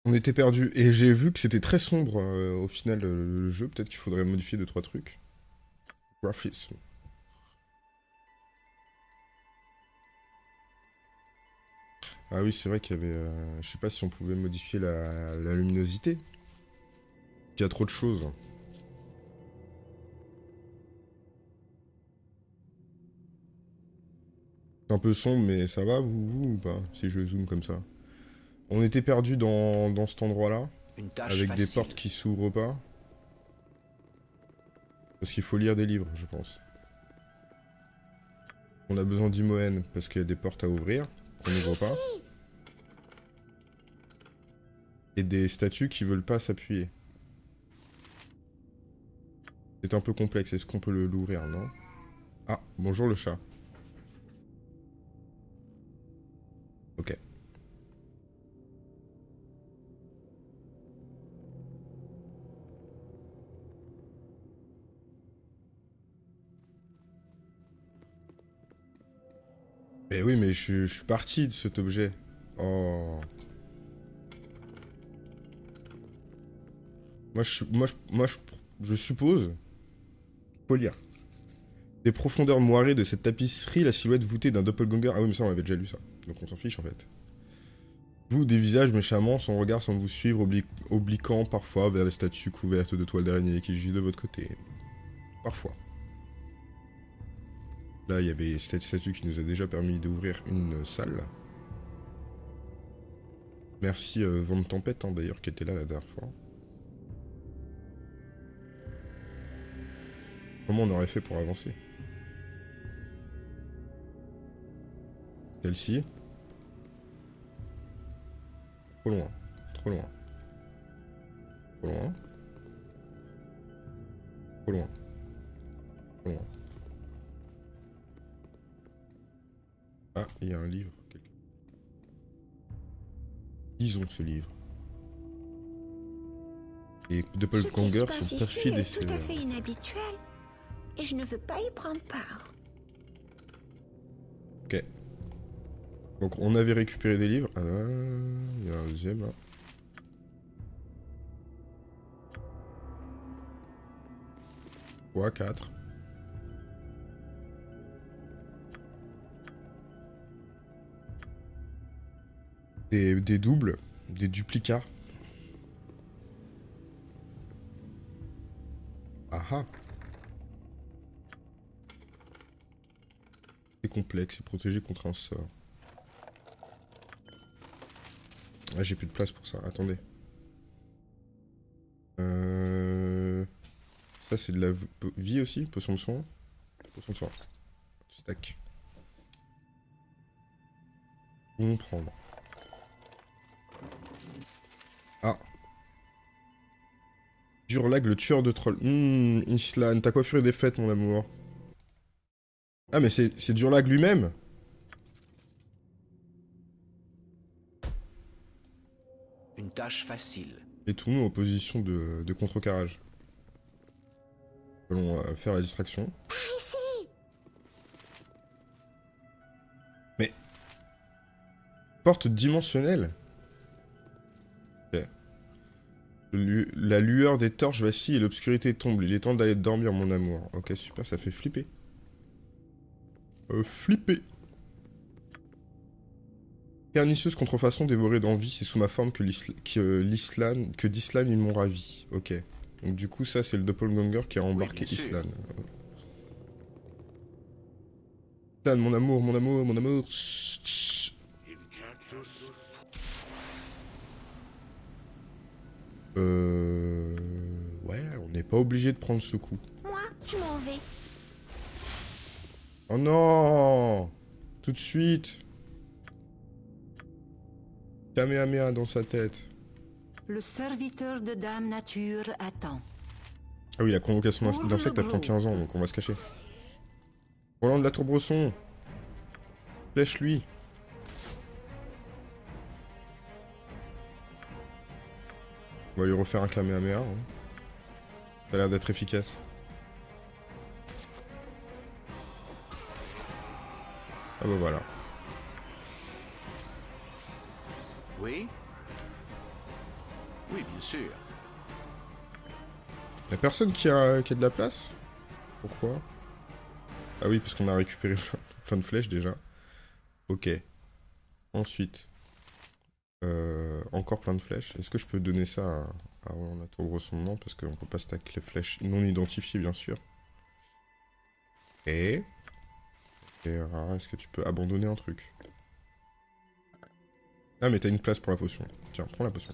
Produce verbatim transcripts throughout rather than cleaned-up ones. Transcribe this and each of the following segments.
On était perdu et j'ai vu que c'était très sombre euh, au final euh, le jeu. Peut-être qu'il faudrait modifier deux trois trucs. Graphisme. Ah oui, c'est vrai qu'il y avait. Euh, je sais pas si on pouvait modifier la, la luminosité. Il y a trop de choses. C'est un peu sombre, mais ça va, vous, vous ou pas? Si je zoome comme ça. On était perdu dans, dans cet endroit-là, Une tâche avec des portes facile. qui s'ouvrent pas. Parce qu'il faut lire des livres, je pense. On a besoin d'Imoen, parce qu'il y a des portes à ouvrir, qu'on n'ouvre pas. Et des statues qui veulent pas s'appuyer. C'est un peu complexe, est-ce qu'on peut le- l'ouvrir, non? Ah, bonjour le chat. Ok. Eh oui, mais je, je suis parti de cet objet. Oh. Moi, je, moi, je, moi, je, je suppose... Faut lire. Des profondeurs moirées de cette tapisserie, la silhouette voûtée d'un doppelganger... Ah oui, mais ça, on avait déjà lu ça. Donc on s'en fiche, en fait. Vous, des visages méchamment, son regard semble vous suivre, obli obliquant parfois vers les statues couvertes de toiles d'araignée qui gisent de votre côté. Parfois. Là, il y avait cette statue qui nous a déjà permis d'ouvrir une salle. Merci euh, Vent de Tempête, hein, d'ailleurs, qui était là la dernière fois. Comment on aurait fait pour avancer? Celle-ci. Trop loin. Trop loin. Trop loin. Trop loin. Trop loin. Ah, il y a un livre. Lisons ce livre. Les Ce qui se doppelgangers sont passe ici perfides et est tout à sévères. fait inhabituel. Et je ne veux pas y prendre part. Ok. Donc on avait récupéré des livres. Ah, il y a un deuxième là. trois, quatre. Des, des doubles, des duplicats. Ah ah. C'est complexe, c'est protégé contre un sort. Ah, j'ai plus de place pour ça, attendez. Euh... Ça c'est de la vie aussi, potion de soin. Potion de soin. Stack. On prendre. Ah. Durlag, le tueur de trolls. Hum, Islan, ta coiffure est défaite, mon amour. Ah, mais c'est Durlag lui-même? Une tâche facile. Et tout nous en position de, de contrecarrage. Nous allons euh, faire la distraction. Ici. Mais... Porte dimensionnelle? Ok. Lu- la lueur des torches vacille et l'obscurité tombe. Il est temps d'aller dormir, mon amour. Ok, super, ça fait flipper. Euh, flipper. Pernicieuse contrefaçon dévorée d'envie, c'est sous ma forme que l'Islan, que d'Islan ils m'ont ravi. Ok. Donc du coup, ça c'est le doppelganger qui a embarqué Oui, bien sûr. Islan. Islan, mon amour, mon amour, mon amour. Chut, chut. Euh... Ouais, on n'est pas obligé de prendre ce coup. Moi, je m'en vais. Oh non! Tout de suite! Kamehameha dans sa tête. Le serviteur de Dame Nature attend. Ah oui, la convocation Pour d'insectes le elle prend groupe. quinze ans, donc on va se cacher. Roland de la Tour-Bresson! Flèche-lui! On va lui refaire un Kamehameha. Hein. Ça a l'air d'être efficace. Ah bah voilà. Oui? Oui, bien sûr. Y'a personne qui a, qui a de la place? Pourquoi? Ah oui, parce qu'on a récupéré plein de flèches déjà. Ok. Ensuite. Euh, encore plein de flèches. Est-ce que je peux donner ça à, à Ornato Grosso nom? Parce qu'on peut pas stack les flèches non identifiées, bien sûr. Et... Et rare, est-ce que tu peux abandonner un truc? Ah, mais t'as une place pour la potion. Tiens, prends la potion.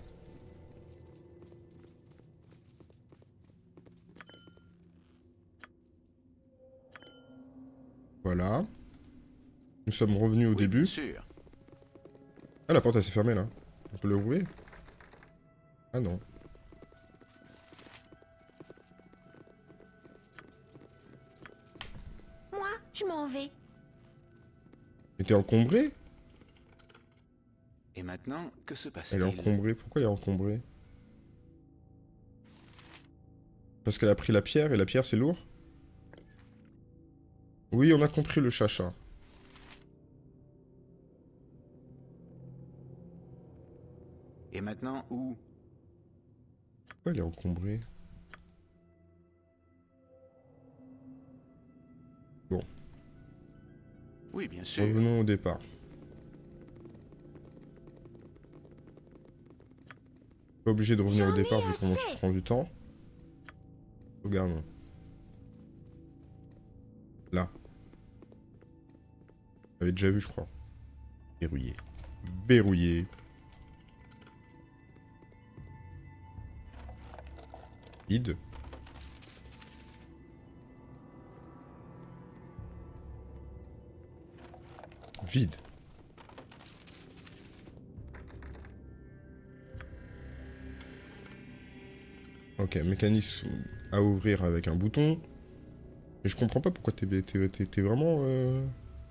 Voilà. Nous sommes revenus au Oui, début. bien sûr. Ah, la porte, elle s'est fermée, là. On peut le rouvrir? Ah non. Moi, je m'en vais. Mais t'es encombrée? Et maintenant, que se Elle passe-t-il? est encombrée. Pourquoi elle est encombrée? Parce qu'elle a pris la pierre, et la pierre, c'est lourd? Oui, on a compris le chacha. Et maintenant, où? Pourquoi elle est encombrée? Bon. Oui, bien sûr. Revenons au départ. Pas obligé de revenir au J'en ai départ vu comment assez. je prends du temps. Regarde. Là. J'avais déjà vu, je crois. Verrouillé. Verrouillé. Vide. Vide. Ok, mécanisme à ouvrir avec un bouton. Mais je comprends pas pourquoi t'es t'es- t'es- t'es vraiment... euh,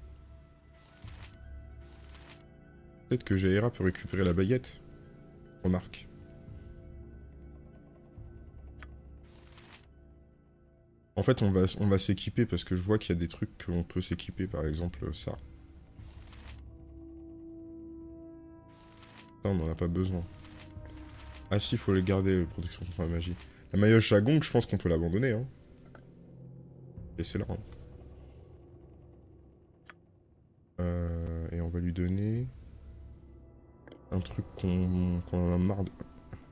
Peut-être que Jaira peut récupérer la baguette. Remarque. En fait, on va, on va s'équiper parce que je vois qu'il y a des trucs qu'on peut s'équiper, par exemple ça. Ça, on n'en a pas besoin. Ah si, il faut le garder, protection contre la magie. La maillotche à gong, je pense qu'on peut l'abandonner. Hein. Laissez-la. Hein. Euh, et on va lui donner... un truc qu'on qu'on en a marre de...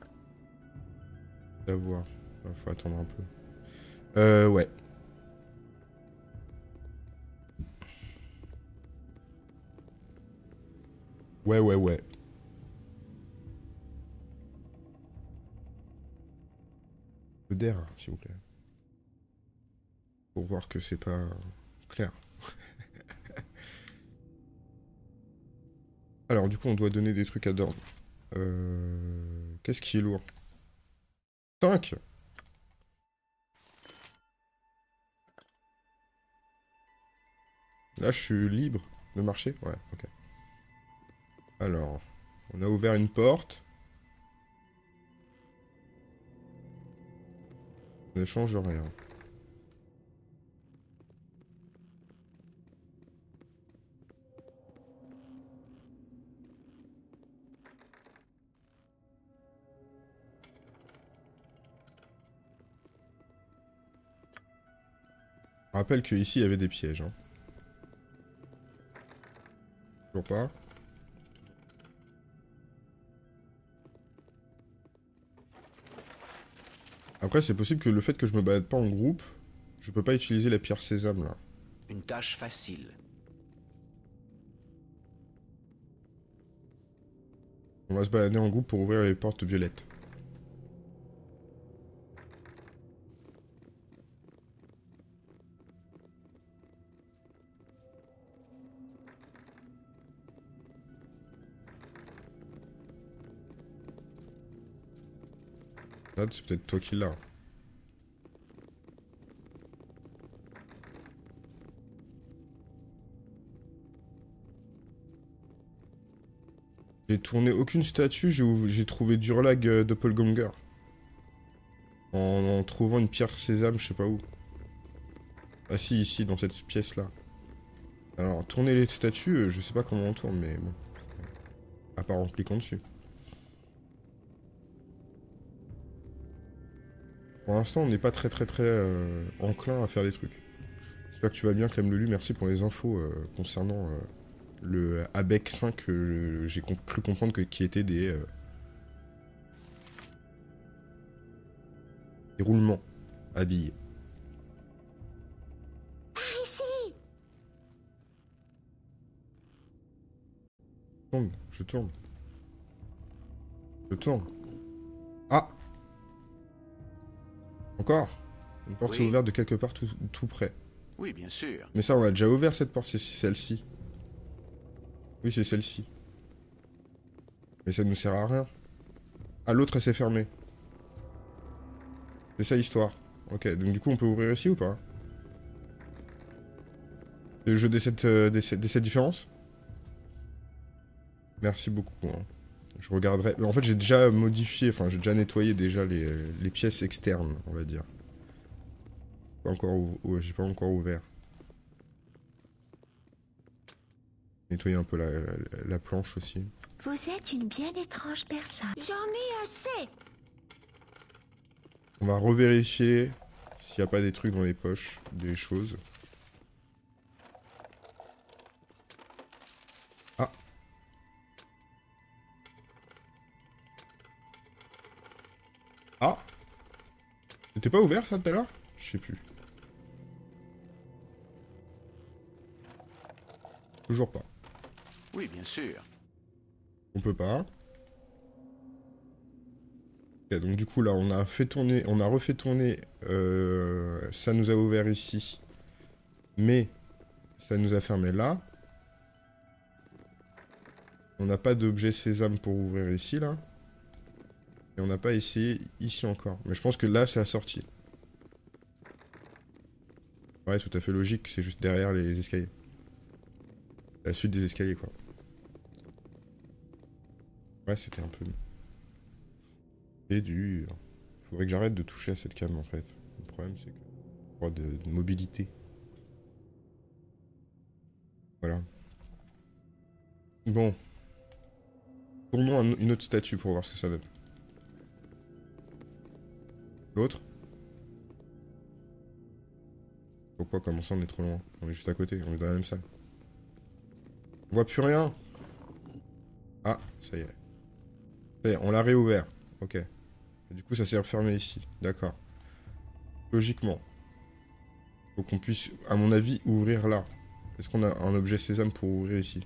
d'avoir. Il faut attendre un peu. Euh, ouais. Ouais, ouais, ouais. Le d'air, s'il vous plaît. Pour voir que c'est pas clair. Alors, du coup, on doit donner des trucs à Dorn. Euh... Qu'est-ce qui est lourd? cinq. Là, je suis libre de marcher? Ouais, ok. Alors, on a ouvert une porte. Ça ne change rien. Je rappelle qu'ici, il y avait des pièges. Hein. Toujours pas. Après, c'est possible que le fait que je me balade pas en groupe, je peux pas utiliser la pierre sésame, là. Une tâche facile. On va se balader en groupe pour ouvrir les portes violettes. Là, c'est peut-être toi qui l'as. J'ai tourné aucune statue, j'ai trouvé Durlag euh, Doppelganger. En, en trouvant une pierre sésame, je sais pas où. Ah si, ici, dans cette pièce-là. Alors, tourner les statues, euh, je sais pas comment on tourne, mais bon. À part en cliquant dessus. Pour l'instant, on n'est pas très très très euh, enclin à faire des trucs. J'espère que tu vas bien, Clem Lelu. Merci pour les infos euh, concernant euh, le A B E C cinq que j'ai com cru comprendre que, qui était des, euh, des roulements à billes. Par ici. Je tourne, je tourne. Je tourne. Ah! Encore? Une porte Oui. s'est ouverte de quelque part tout, tout près. Oui, bien sûr. Mais ça, on a déjà ouvert cette porte, c'est celle-ci. Oui, c'est celle-ci. Mais ça ne nous sert à rien. Ah, l'autre, elle s'est fermée. C'est ça l'histoire. Ok, donc du coup, on peut ouvrir ici ou pas? Le jeu des sept, euh, des sept, des sept différences? Merci beaucoup. Hein. Je regarderai. Mais en fait, j'ai déjà modifié, enfin, j'ai déjà nettoyé déjà les, les pièces externes, on va dire. Pas encore ou... ouais, j'ai pas encore ouvert. Nettoyer un peu la, la, la planche aussi. Vous êtes une bien étrange personne. J'en ai assez. On va revérifier s'il n'y a pas des trucs dans les poches, des choses. Ah. Ah. C'était pas ouvert ça tout à l'heure? Je sais plus. Toujours pas. Oui, bien sûr. On peut pas. Ok, donc du coup là on a fait tourner, on a refait tourner, euh, ça nous a ouvert ici, mais ça nous a fermé là. On n'a pas d'objet sésame pour ouvrir ici là. Et on n'a pas essayé ici encore. Mais je pense que là c'est la sortie. Ouais, tout à fait logique, c'est juste derrière les escaliers. La suite des escaliers quoi. Ouais, c'était un peu... Et dur. Faudrait que j'arrête de toucher à cette cam en fait. Le problème c'est que... Pas de, de mobilité. Voilà. Bon. Tournons un, une autre statue pour voir ce que ça donne. L'autre. Pourquoi, comment ça on est trop loin? On est juste à côté, on est dans la même salle. On voit plus rien. Ah, ça y est. Ça y est, on l'a réouvert. Ok. Et du coup ça s'est refermé ici. D'accord. Logiquement. Faut qu'on puisse, à mon avis, ouvrir là. Est-ce qu'on a un objet sésame pour ouvrir ici?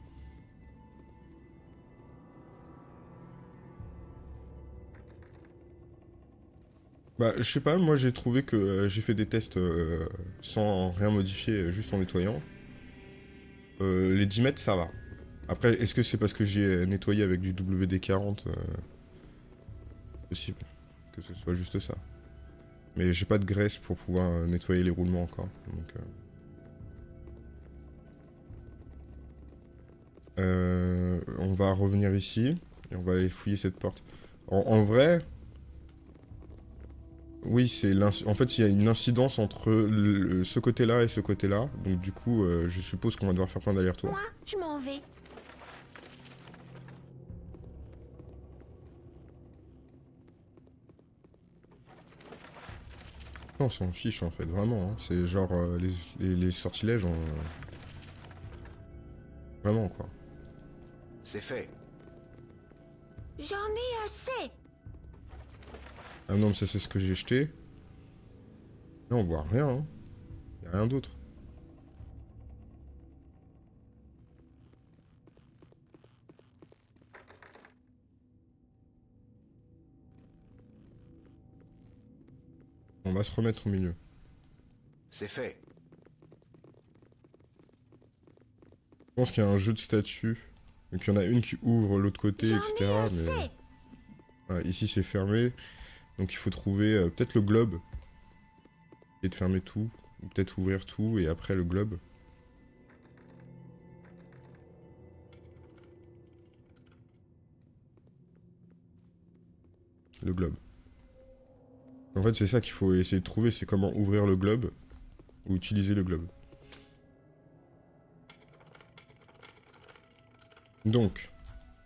Bah, je sais pas, moi j'ai trouvé que euh, j'ai fait des tests euh, sans rien modifier, euh, juste en nettoyant. Euh, les dix mètres, ça va. Après, est-ce que c'est parce que j'ai nettoyé avec du W D quarante euh, possible que ce soit juste ça. Mais j'ai pas de graisse pour pouvoir euh, nettoyer les roulements encore. Donc, euh... Euh, on va revenir ici et on va aller fouiller cette porte. En, en vrai... Oui, c'est en fait, il y a une incidence entre le, ce côté-là et ce côté-là. Donc du coup, euh, je suppose qu'on va devoir faire plein d'allers-retours. Moi, je m'en vais. On s'en fiche en fait, vraiment. Hein. C'est genre euh, les, les, les sortilèges, en... vraiment quoi. C'est fait. J'en ai assez. Ah non, mais ça c'est ce que j'ai jeté. Là on voit rien. Hein. Y a rien d'autre. On va se remettre au milieu. C'est fait. Je pense qu'il y a un jeu de statues. Donc il y en a une qui ouvre l'autre côté, J'en et cetera. ai Mais assez. voilà, ici c'est fermé. Donc il faut trouver euh, peut-être le globe. Et de fermer tout. Ou peut-être ouvrir tout et après le globe. Le globe. En fait c'est ça qu'il faut essayer de trouver. C'est comment ouvrir le globe. Ou utiliser le globe. Donc.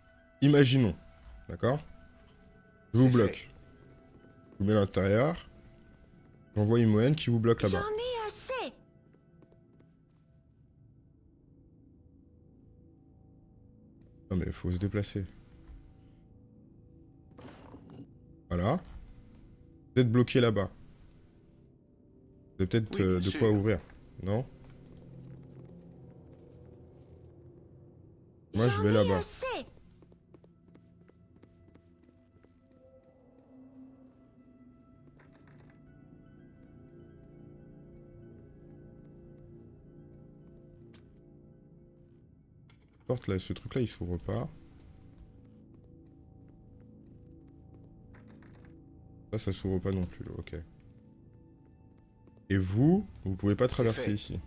Imaginons. D'accord? Je vous C'est bloque. fait. Je vous mets à l'intérieur. J'envoie une moyenne qui vous bloque là-bas. J'en ai assez. Non mais faut se déplacer. Voilà. Vous êtes bloqué là-bas. Vous avez peut-être Oui, euh, bien de quoi sûr. ouvrir. Non? Moi je J'en vais ai là-bas. assez. Porte là, ce truc là il s'ouvre pas. Ça, ça s'ouvre pas non plus, ok. Et vous, vous pouvez pas traverser fait. ici.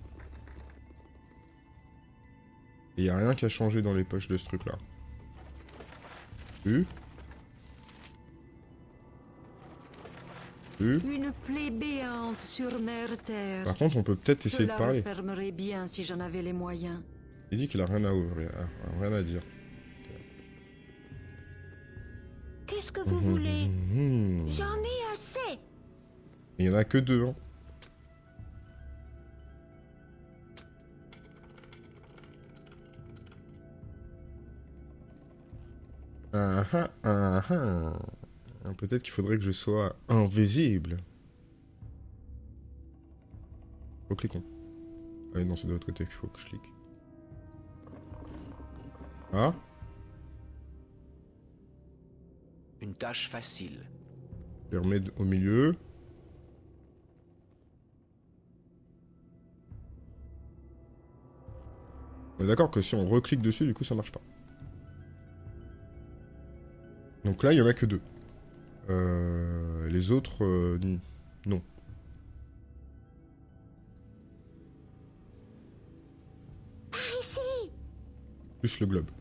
Et y a rien qui a changé dans les poches de ce truc là. Plus. Plus. Une plaie béante sur mer terre. Par contre, on peut peut-être essayer Cela de parler. refermerait bien si j'en avais les moyens. Il dit qu'il a rien à ouvrir, ah, rien à dire. Qu'est-ce que vous voulez? Mmh. J'en ai assez. Il y en a que deux, hein. Ah ah ah ah. Peut-être qu'il faudrait que je sois invisible. Faut cliquons. Ah oui, non, c'est de l'autre côté qu'il faut que je clique. Ah? Une tâche facile. Je les remets au milieu. On est d'accord que si on reclique dessus, du coup, ça marche pas. Donc là, il y en a que deux. Euh, les autres, euh, non. Par ici. Plus le globe.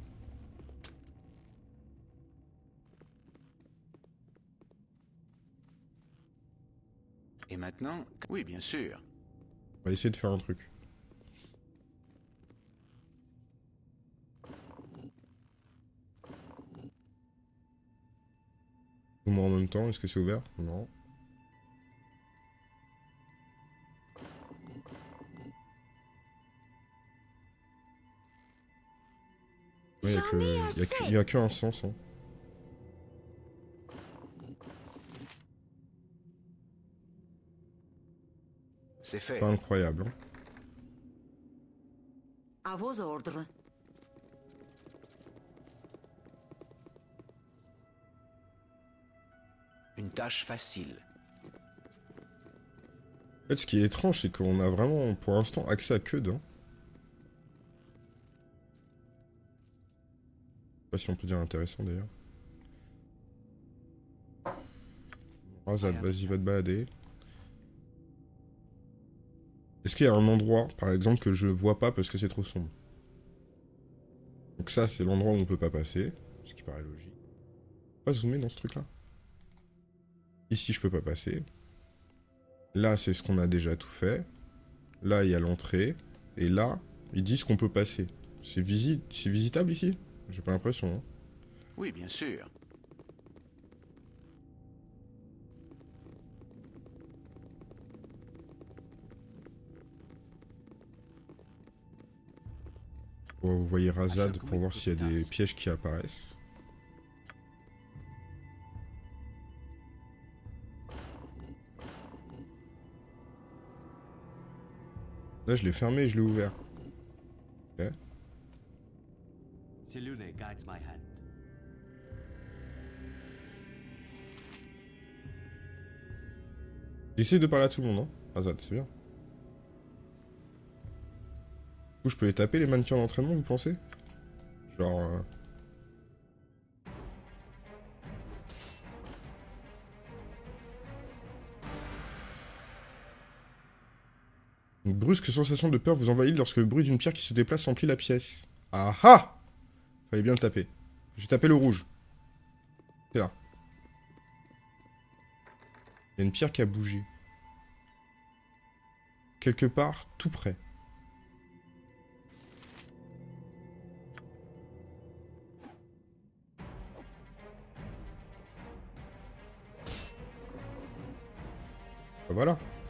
Et maintenant, oui, bien sûr. On va essayer de faire un truc. Moi en même temps, est-ce que c'est ouvert? Non. Il n'y a, que- y a, que- y a que un sens. Hein. C'est fait. Pas incroyable. Hein. À vos ordres. Une tâche facile. En fait, ce qui est étrange, c'est qu'on a vraiment, pour l'instant, accès à que d'un. Je sais pas si on peut dire intéressant d'ailleurs. Razad, vas-y, va te balader. Est-ce qu'il y a un endroit, par exemple, que je vois pas parce que c'est trop sombre? Donc ça, c'est l'endroit où on peut pas passer, ce qui paraît logique. Pas zoomer dans ce truc-là. Ici, je peux pas passer. Là, c'est ce qu'on a déjà tout fait. Là, il y a l'entrée. Et là, ils disent qu'on peut passer. C'est visi c'est visitable ici? J'ai pas l'impression. Hein. Oui, bien sûr. Bon, vous voyez Razad pour voir s'il y a des pièges qui apparaissent. Là, je l'ai fermé et je l'ai ouvert. Ok. Selune guides my hand. Essaye de parler à tout le monde, hein. Razad, c'est bien. Du coup, je peux les taper, les mannequins d'entraînement, vous pensez? Genre... Euh... Une brusque sensation de peur vous envahit lorsque le bruit d'une pierre qui se déplace emplit la pièce. Ah ah! Fallait bien le taper. J'ai tapé le rouge. C'est là. Il y a une pierre qui a bougé. Quelque part, tout près. Voilà.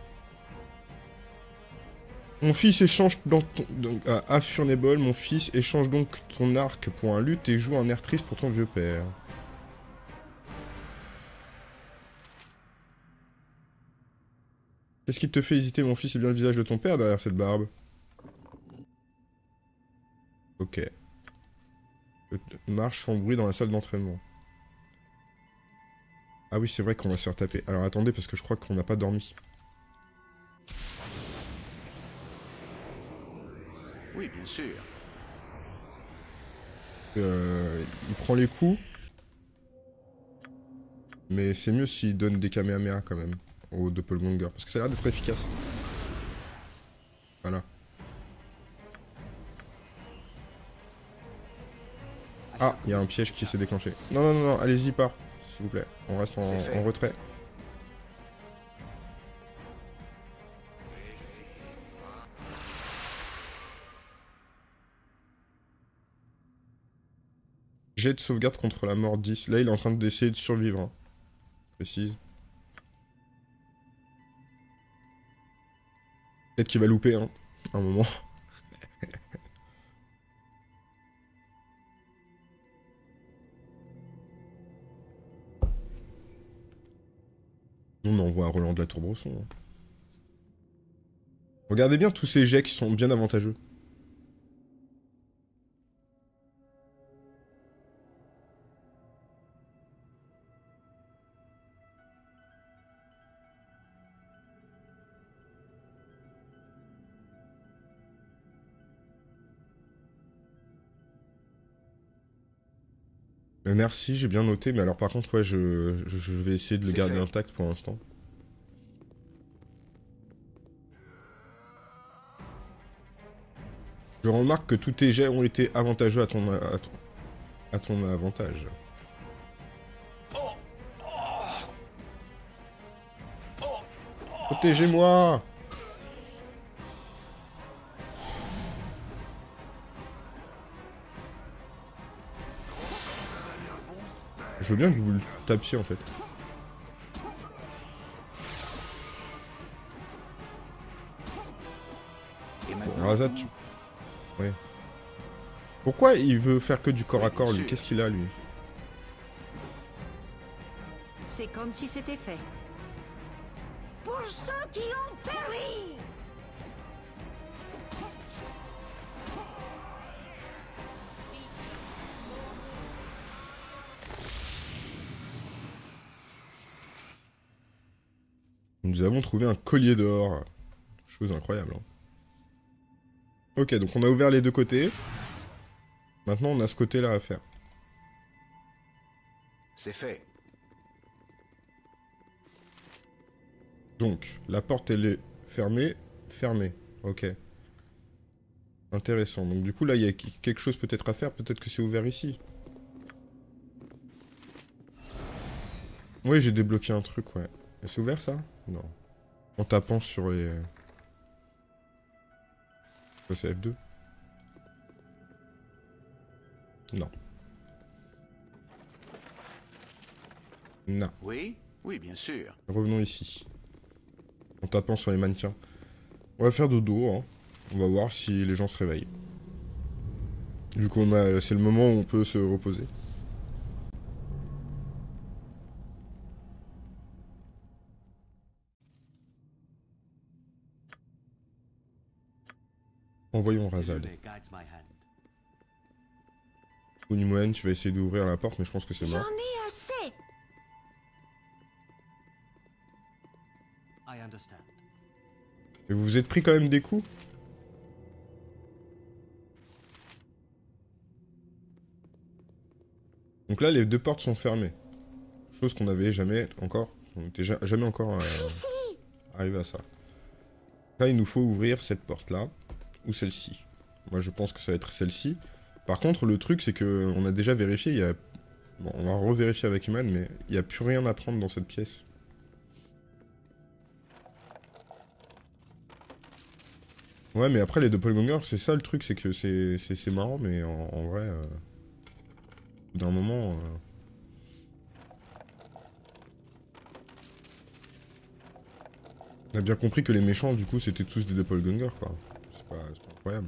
Mon fils échange dans ton... Donc, à à Furnable, mon fils échange donc ton arc pour un lutte et joue un air triste pour ton vieux père. Qu'est-ce qui te fait hésiter, mon fils? C'est bien le visage de ton père derrière cette barbe. Ok. Marche sans bruit dans la salle d'entraînement. Ah oui, c'est vrai qu'on va se faire taper. Alors attendez, parce que je crois qu'on n'a pas dormi. Oui, bien sûr. Euh, il prend les coups. Mais c'est mieux s'il donne des Kamehameha quand même au Doppelganger. Parce que ça a l'air d'être efficace. Voilà. Ah, il y a un piège qui s'est déclenché. Non, non, non, non, allez-y pas. S'il vous plaît. On reste en, en retrait. Jet de sauvegarde contre la mort dix. Là, il est en train d'essayer de survivre. Hein. Précise. Peut-être qu'il va louper, hein, à un moment. On envoie un Roland de la Tour-Brosson. Hein. Regardez bien tous ces jets qui sont bien avantageux. Euh, merci, j'ai bien noté, mais alors par contre, ouais, je, je, je vais essayer de le garder fait. intact pour l'instant. Je remarque que tous tes jets ont été avantageux à ton, à ton, à ton avantage. Protégez-moi! Je veux bien que vous le tapiez en fait. Bon, Razad, tu... Ouais. Pourquoi il veut faire que du corps à corps, lui? Qu'est-ce qu'il a, lui? C'est comme si c'était fait. Pour ceux qui ont péri! Nous avons trouvé un collier d'or. Chose incroyable. Hein. Ok, donc on a ouvert les deux côtés. Maintenant, on a ce côté-là à faire. C'est fait. Donc, la porte, elle est fermée. Fermée. Ok. Intéressant. Donc du coup, là, il y a quelque chose peut-être à faire. Peut-être que c'est ouvert ici. Oui, j'ai débloqué un truc, ouais. C'est ouvert, ça? Non. En tapant sur les... Quoi, c'est F deux? Non. Non. Oui, oui, bien sûr. Revenons ici. En tapant sur les mannequins. On va faire dodo, hein. On va voir si les gens se réveillent. Vu qu'on a... C'est le moment où on peut se reposer. Envoyons Razad. Unimoen, tu vas essayer d'ouvrir la porte, mais je pense que c'est mort. J'en ai assez! Mais vous vous êtes pris quand même des coups? Donc là, les deux portes sont fermées. Chose qu'on n'avait jamais encore... On n'était jamais encore euh, arrivé à ça. Là, il nous faut ouvrir cette porte-là. Ou celle-ci. Moi, je pense que ça va être celle-ci. Par contre, le truc, c'est que on a déjà vérifié. Il y a... Bon, on va revérifier avec Iman, mais il n'y a plus rien à prendre dans cette pièce. Ouais, mais après, les doppelgangers, c'est ça le truc, c'est que c'est marrant, mais en, en vrai... Euh, d'un moment... Euh, on a bien compris que les méchants, du coup, c'était tous des doppelgangers, quoi. pas, c'est pas incroyable.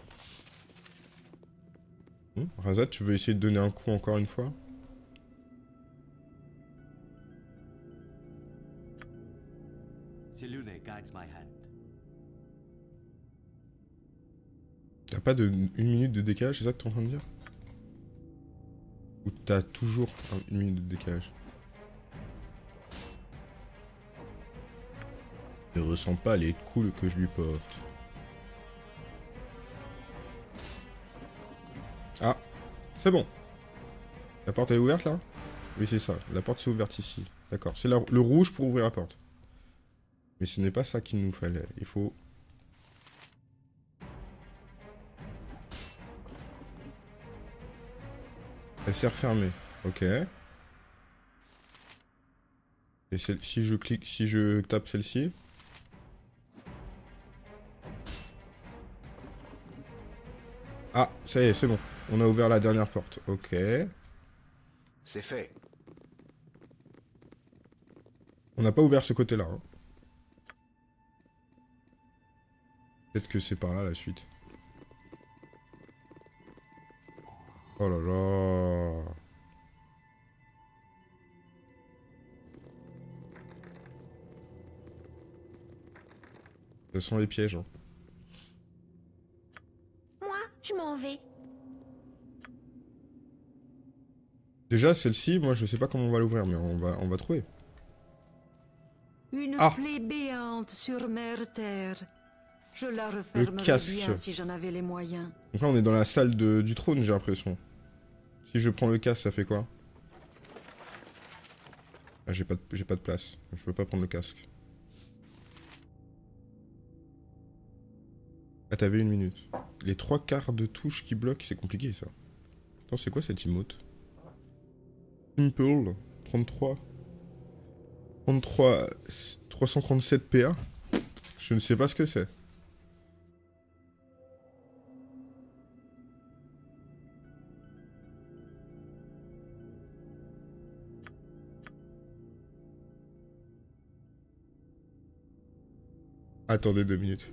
Hum, Razad, tu veux essayer de donner un coup encore une fois? T'as pas de une minute de décalage, c'est ça que t'es en train de dire? Ou t'as toujours un- une minute de décalage? Ne ressens pas les coups que je lui porte. Ah, c'est bon. La porte est ouverte là? Oui, c'est ça. La porte s'est ouverte ici. D'accord. C'est la- le rouge pour ouvrir la porte. Mais ce n'est pas ça qu'il nous fallait. Il faut... Elle s'est refermée. Ok. Et si je clique, si je tape celle-ci... Ah, ça y est, c'est bon. On a ouvert la dernière porte. Ok. C'est fait. On n'a pas ouvert ce côté-là. Hein. Peut-être que c'est par là la suite. Oh là là. Ce sont les pièges. Hein. Moi, je m'en vais. Déjà, celle-ci, moi je sais pas comment on va l'ouvrir, mais on va, on va trouver. Une Ah. plaie béante sur mer terre. Je la refermerais casque. bien si j'en avais les moyens. Donc là, on est dans la salle de, du trône, j'ai l'impression. Si je prends le casque, ça fait quoi? Ah, j'ai pas, de- j'ai pas de place. Je peux pas prendre le casque. Ah, t'avais une minute. Les trois quarts de touche qui bloquent, c'est compliqué, ça. Attends, c'est quoi cette emote? Simple. trente-trois. trente-trois... trois cent trente-sept P A. Je ne sais pas ce que c'est. Attendez deux minutes.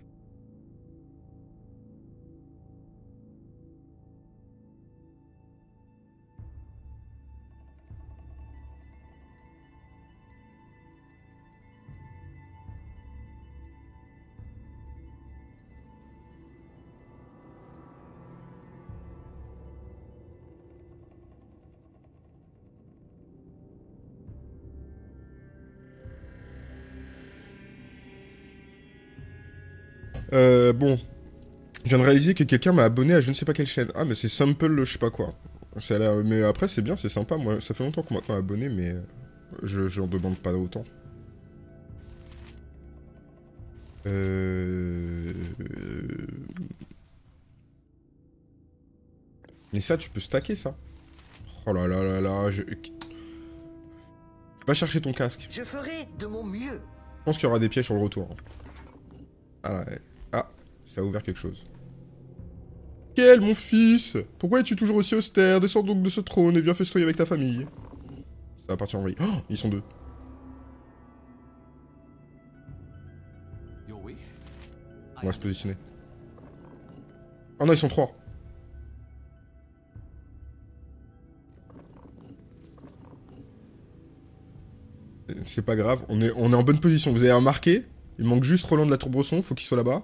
Euh, bon. Je viens de réaliser que quelqu'un m'a abonné à je ne sais pas quelle chaîne. Ah, mais c'est Simple le je sais pas quoi. Ça a l'air... Mais après, c'est bien, c'est sympa. Moi, ça fait longtemps qu'on m'a abonné, mais je j'en demande pas autant. Euh... Mais ça, tu peux stacker ça. Oh là là là là, je... Va chercher ton casque. Je ferai de mon mieux. Je pense qu'il y aura des pièges sur le retour. Ah là, ah, ça a ouvert quelque chose. Quel, mon fils? Pourquoi es-tu toujours aussi austère? Descends donc de ce trône et viens festoyer avec ta famille. Ça va partir en vrille. Oh, ils sont deux. On va se positionner. Oh non, ils sont trois. C'est pas grave, on est, on est en bonne position. Vous avez remarqué? Il manque juste Roland de la Tour-Bresson, faut qu'il soit là-bas.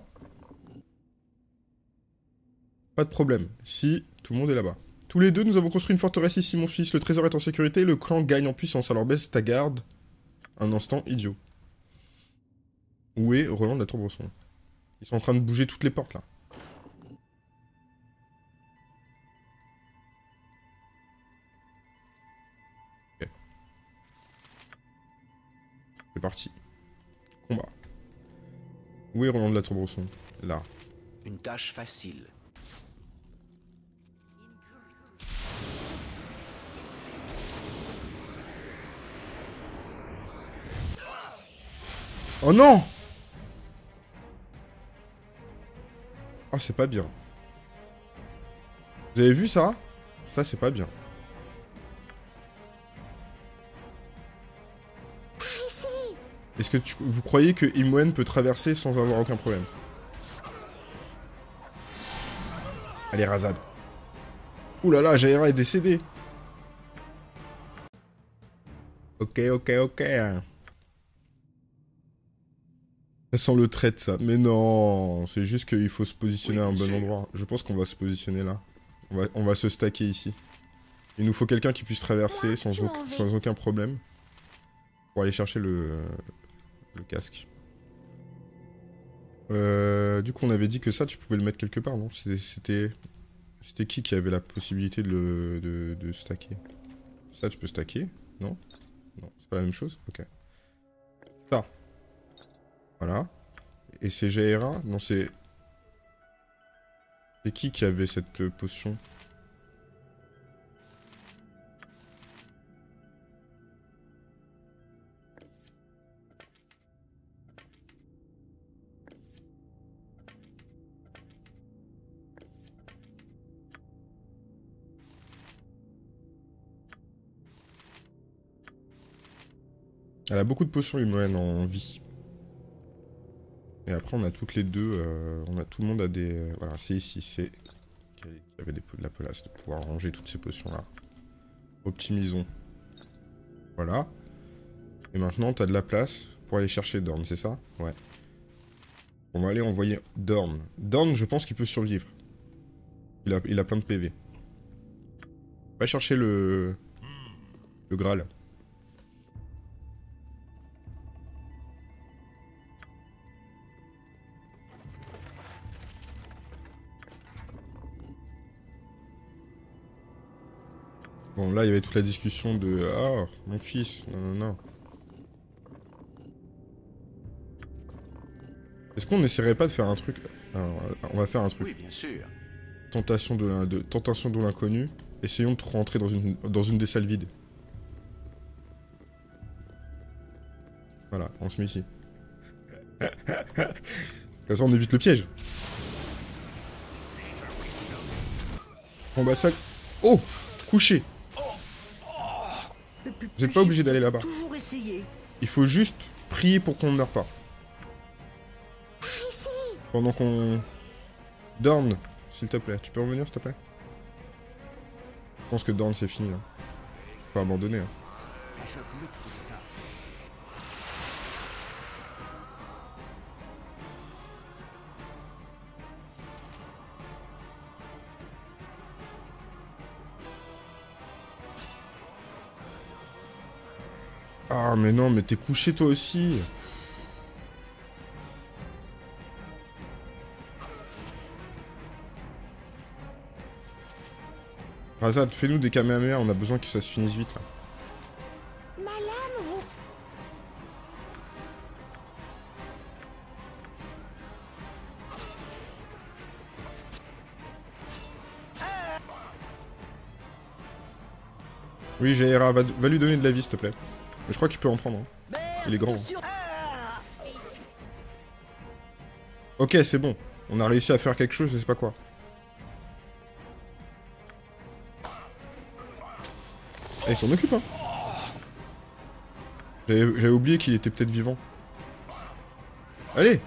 Pas de problème. Si, tout le monde est là-bas. Tous les deux, nous avons construit une forteresse ici, mon fils. Le trésor est en sécurité, le clan gagne en puissance. Alors baisse ta garde. Un instant, idiot. Où est Roland de la Tour-Bresson? Ils sont en train de bouger toutes les portes, là. Ok. C'est parti. Combat. Où est Roland de la Tour-Bresson? Là. Une tâche facile. Oh non! Oh, c'est pas bien. Vous avez vu ça? Ça, c'est pas bien. Est-ce que tu, vous croyez que Imoen peut traverser sans avoir aucun problème? Allez, Razad. Ouh là là, Jaira est décédé. Ok, ok, ok. Ça sent le trait, ça. Mais non, c'est juste qu'il faut se positionner Oui, à un bon monsieur. endroit. Je pense qu'on va se positionner là. On va, on va se stacker ici. Il nous faut quelqu'un qui puisse traverser Moi, sans, je au- m'en vais. sans aucun problème. Pour aller chercher le, le casque. Euh, du coup, on avait dit que ça, tu pouvais le mettre quelque part, non? C'est- C'était... C'était qui qui avait la possibilité de le de, de stacker? Ça, tu peux stacker? Non? Non, c'est pas la même chose? Ok. Ça. Voilà. Et c'est Jaira? Non, c'est... C'est qui qui avait cette euh, potion? Elle a beaucoup de potions humaines en vie. Et après, on a toutes les deux... euh, on a, tout le monde a des... euh, voilà, c'est ici, c'est... Qui avait des, de la place de pouvoir ranger toutes ces potions-là. Optimisons. Voilà. Et maintenant, t'as de la place pour aller chercher Dorn, c'est ça? Ouais. On va aller envoyer Dorn. Dorn, je pense qu'il peut survivre. Il a, il a plein de P V. Va chercher le... Le Graal. Bon, là, il y avait toute la discussion de... Ah, mon fils, non, non, non. Est-ce qu'on n'essaierait pas de faire un truc... Alors, on va faire un truc. Oui, bien sûr. Tentation de l'in- de- tentation de l'inconnu. Essayons de rentrer dans une, dans une des salles vides. Voilà, on se met ici. Comme ça, on évite le piège. Bon bah ça... Oh, couché. Vous êtes pas obligé d'aller là-bas. Toujours essayer. Il faut juste prier pour qu'on ne meure pas. Pendant qu'on... Dorn, s'il te plaît. Tu peux revenir, s'il te plaît? Je pense que Dorn, c'est fini. Hein. Faut abandonner. Hein. Ah, mais non, mais t'es couché toi aussi. Razad, fais-nous des kamehameha, on a besoin que ça se finisse vite là. Ma lame, vous... Oui, Jaira, va, va lui donner de la vie, s'il te plaît. Mais je crois qu'il peut en prendre. Hein. Il est grand. Hein. Ok, c'est bon. On a réussi à faire quelque chose, je sais pas quoi. Ah, il s'en occupe, hein. J'avais j'avais oublié qu'il était peut-être vivant. Allez!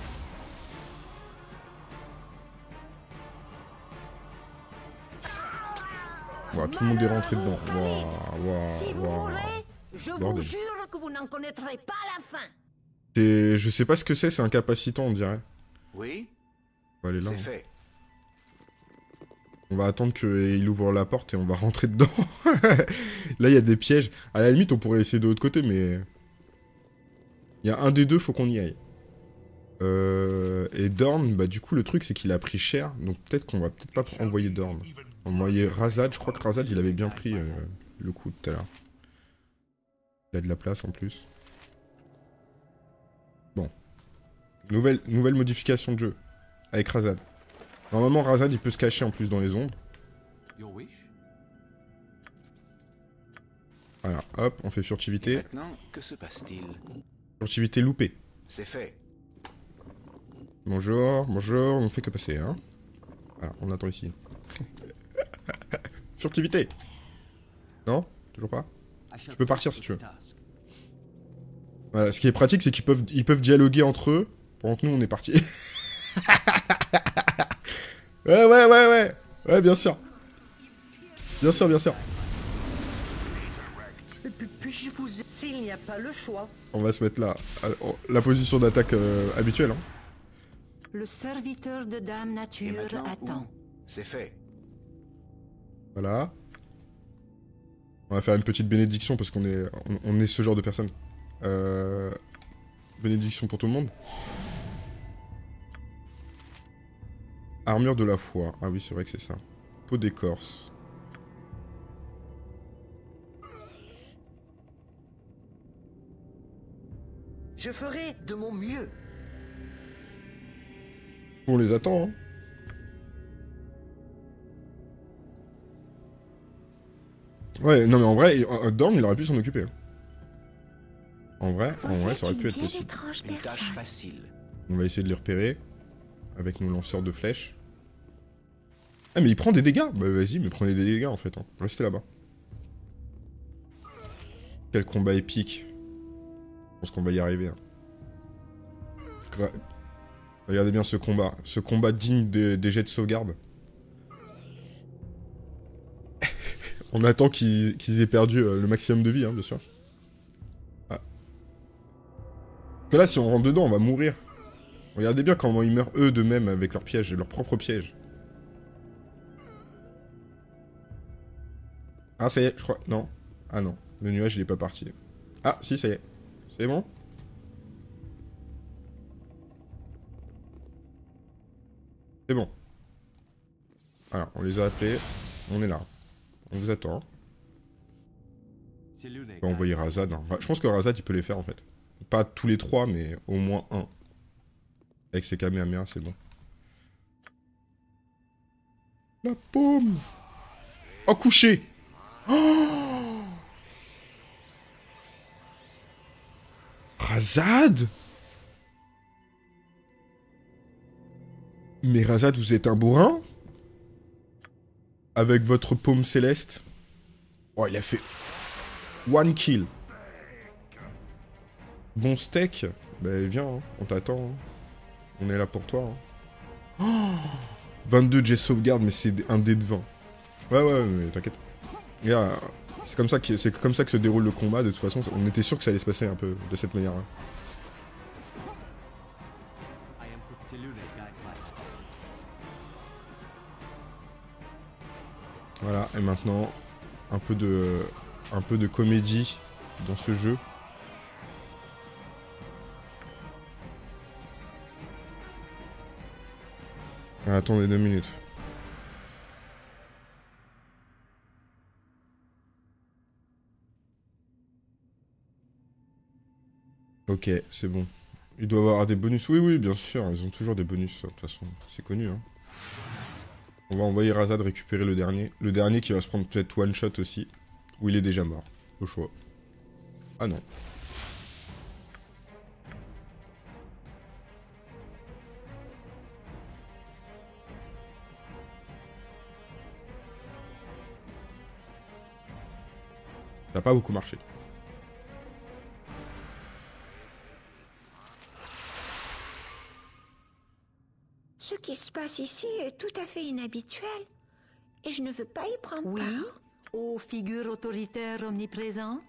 Ouah, tout le monde est rentré dedans. Waouh, Si waouh, vous waouh. mourrez, je vous Bordel. jure que vous n'en connaîtrez pas la fin. C'est... Je sais pas ce que c'est, c'est incapacitant, on dirait. Oui, On va aller là. c'est hein. fait. On va attendre qu'il ouvre la porte et on va rentrer dedans. Là, il y a des pièges. À la limite, on pourrait essayer de l'autre côté, mais... Il y a un des deux, faut qu'on y aille. Euh... Et Dorn, bah du coup, le truc, c'est qu'il a pris cher. Donc peut-être qu'on va peut-être pas envoyer Dorn. On va envoyer Razad. Je crois que Razad, il avait bien pris euh, le coup tout à l'heure. Il a de la place, en plus. Bon. Nouvelle, nouvelle modification de jeu. Avec Razad. Normalement, Razad, il peut se cacher en plus dans les ombres. Your wish? Voilà, hop, on fait Et furtivité. maintenant, que se passe-t-il? Furtivité loupée. C'est fait. Bonjour, bonjour, on fait que passer, hein. Voilà, on attend ici. Furtivité. Non? Toujours pas? Tu peux partir si tu veux. Voilà, ce qui est pratique, c'est qu'ils peuvent, ils peuvent dialoguer entre eux pendant que nous, on est partis. Ouais, ouais, ouais, ouais. Ouais, bien sûr. Bien sûr, bien sûr. Et puis, puis-je vous... S'il n'y a pas le choix. On va se mettre là. La position d'attaque euh, habituelle. Hein. Le serviteur de Dame Et Nature maintenant, attend. où? C'est fait. Voilà. On va faire une petite bénédiction parce qu'on est, on, on est ce genre de personne. Euh... Bénédiction pour tout le monde. Armure de la foi. Ah oui, c'est vrai que c'est ça. Peau d'écorce. Je ferai de mon mieux. On les attend, hein. Ouais, non mais en vrai, euh, Dorn, il aurait pu s'en occuper. En vrai, en Vous vrai, êtes ça aurait une pu être bien possible. étrange Une tâche personne. facile. On va essayer de les repérer. Avec nos lanceurs de flèches. Ah mais il prend des dégâts. Bah vas-y, mais prenez des dégâts en fait. Hein. Restez là-bas. Quel combat épique. Je pense qu'on va y arriver. Hein. Gra- Regardez bien ce combat. Ce combat digne des, des jets de sauvegarde. On attend qu'ils qu'ils aient perdu euh, le maximum de vie, hein, bien sûr. Ah. Parce que là, si on rentre dedans, on va mourir. Regardez bien comment ils meurent eux d'eux-mêmes avec leurs pièges, leurs propres pièges. Ah, ça y est, je crois. Non. Ah non. Le nuage, il est pas parti. Ah, si, ça y est. C'est bon? C'est bon. Alors, on les a appelés. On est là. On vous attend. On va envoyer Razad. Hein. Je pense que Razad, il peut les faire, en fait. Pas tous les trois, mais au moins un. Avec ses Kamehameha, c'est bon. La paume! Oh, couché! Oh, Razad? Mais Razad, vous êtes un bourrin? Avec votre paume céleste? Oh, il a fait... One kill. Bon steak? Bah viens, hein. On t'attend. Hein. On est là pour toi. Hein. Oh, vingt-deux jet sauvegarde, mais c'est un dé de vingt. Ouais, ouais, mais t'inquiète. C'est comme, ça que, c'est comme ça que se déroule le combat, de toute façon. On était sûr que ça allait se passer un peu de cette manière-là. Voilà, et maintenant, un peu de, un peu de comédie dans ce jeu. Ah, attendez deux minutes. Ok, c'est bon. Il doit avoir des bonus. Oui, oui, bien sûr, ils ont toujours des bonus, de toute façon. C'est connu, hein. On va envoyer Razad récupérer le dernier. Le dernier qui va se prendre peut-être one shot aussi. Ou il est déjà mort. Au choix. Ah non. Ça n'a pas beaucoup marché. Ce qui se passe ici est tout à fait inhabituel. Et je ne veux pas y prendre Oui, part. aux figures autoritaires omniprésentes.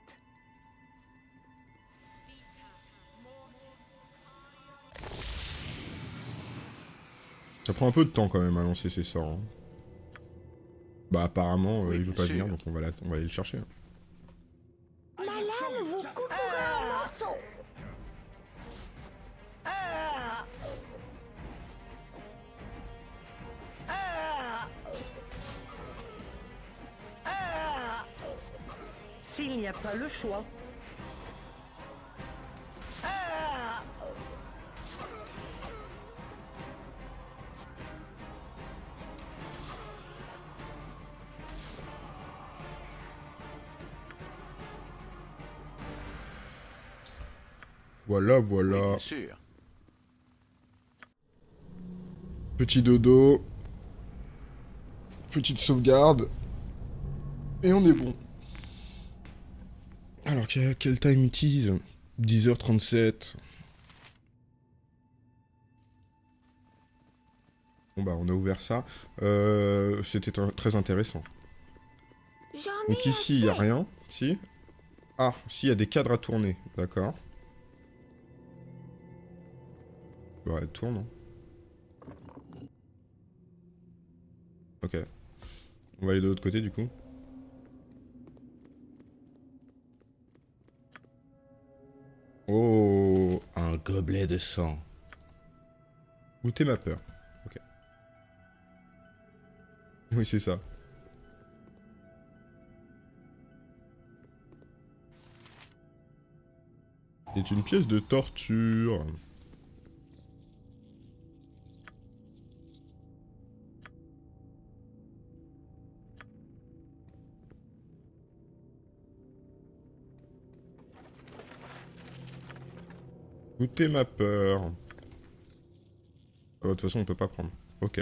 Ça prend un peu de temps quand même à lancer ses sorts. Hein. Bah apparemment, euh, Oui, il veut bien pas sûr. venir, donc on va, la- on va aller le chercher. Hein. Ma lame vous coupera en morceaux. S'il n'y a pas le choix. Voilà, Oui, voilà. bien sûr. Petit dodo. Petite sauvegarde. Et on est bon. Alors, quel, quel time utilise dix heures trente-sept. Bon bah on a ouvert ça. Euh, C'était très intéressant. J'en ai Donc ici, il n'y a assez. rien. Si. Ah, si, il y a des cadres à tourner. D'accord. Bah, elle tourne, hein. Ok. On va aller de l'autre côté, du coup. Oh, un gobelet de sang. Goûtez ma peur. Ok. Oui, c'est ça. C'est une pièce de torture. Goûtez ma peur. Ah, de toute façon, on peut pas prendre. Ok.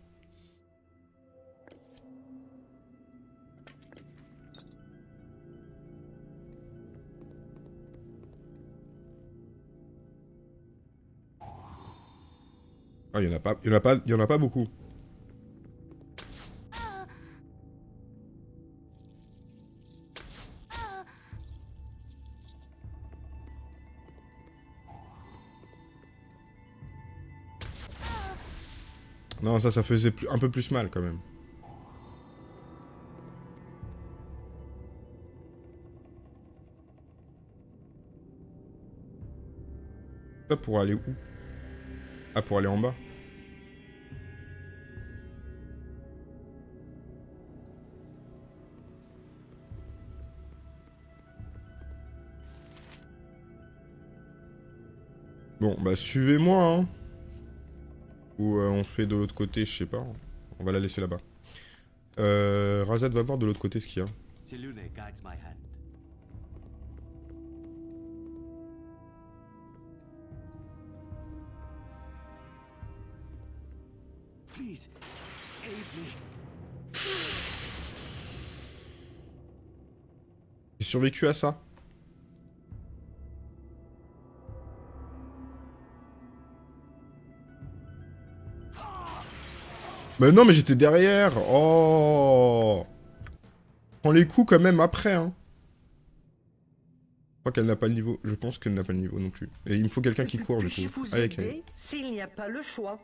Ah, il y en a pas, il y en a pas, il y en a pas beaucoup. Non, ça, ça faisait plus, un peu plus mal quand même. Ça pour aller où? Ah, pour aller en bas. Bon, bah suivez-moi, hein. Ou euh, on fait de l'autre côté, je sais pas. On va la laisser là-bas. Euh, Razad va voir de l'autre côté ce qu'il y a. Selune guides my hand. Please, aid me. J'ai survécu à ça. Mais non, mais j'étais derrière. Oh. Prends les coups quand même après, hein. Je crois qu'elle n'a pas le niveau. Je pense qu'elle n'a pas le niveau non plus. Et il me faut quelqu'un qui court, du Puis-je coup. vous Allez, aider Camille. s'il n'y a pas le choix?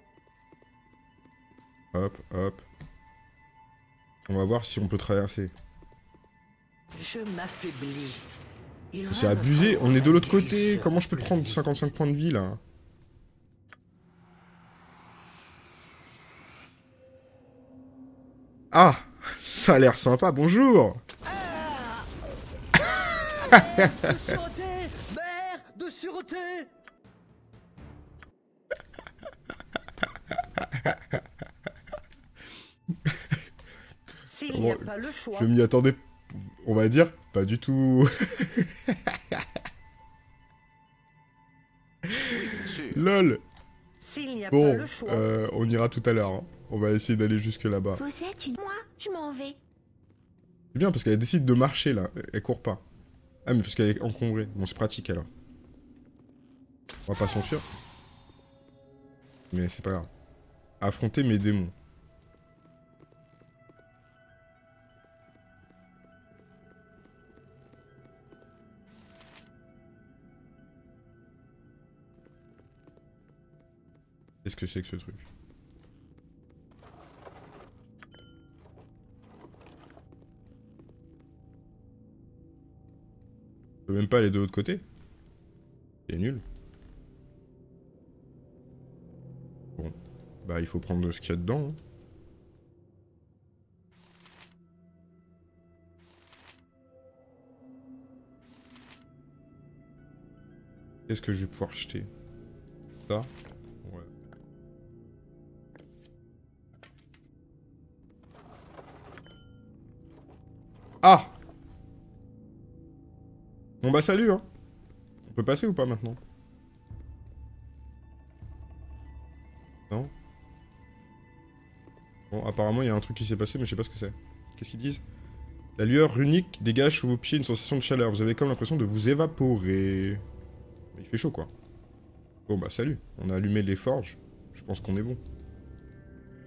Hop, hop. On va voir si on peut traverser. Je m'affaiblis. Il C'est va me abusé, falloir on est de un l'autre côté. guérisseur Comment je peux plus prendre vite. cinquante-cinq points de vie, là? Ah, ça a l'air sympa, bonjour. De sûreté! Mère de sûreté! S'il n'y a Bon, pas le choix, je m'y attendais, on va dire, pas du tout. Bien sûr. Lol. s'il n'y a Bon, pas le choix, euh, on ira tout à l'heure, hein. On va essayer d'aller jusque là-bas. Vous êtes une... Moi, je m'en vais. C'est bien parce qu'elle décide de marcher, là. Elle court pas. Ah, mais parce qu'elle est encombrée. Bon, c'est pratique, alors. On va pas s'enfuir. Mais c'est pas grave. Affronter mes démons. Qu'est-ce que c'est que ce truc? Je peux même pas aller de l'autre côté? C'est nul. Bon. Bah, il faut prendre ce qu'il y a dedans, hein. Qu'est-ce que je vais pouvoir acheter? Ça? Ouais. Ah! Bon bah salut, hein. On peut passer ou pas maintenant? Non? Bon, apparemment il y a un truc qui s'est passé, mais je sais pas ce que c'est. Qu'est-ce qu'ils disent? La lueur runique dégage sous vos pieds une sensation de chaleur. Vous avez comme l'impression de vous évaporer. Il fait chaud, quoi. Bon bah salut. On a allumé les forges. Je pense qu'on est bon.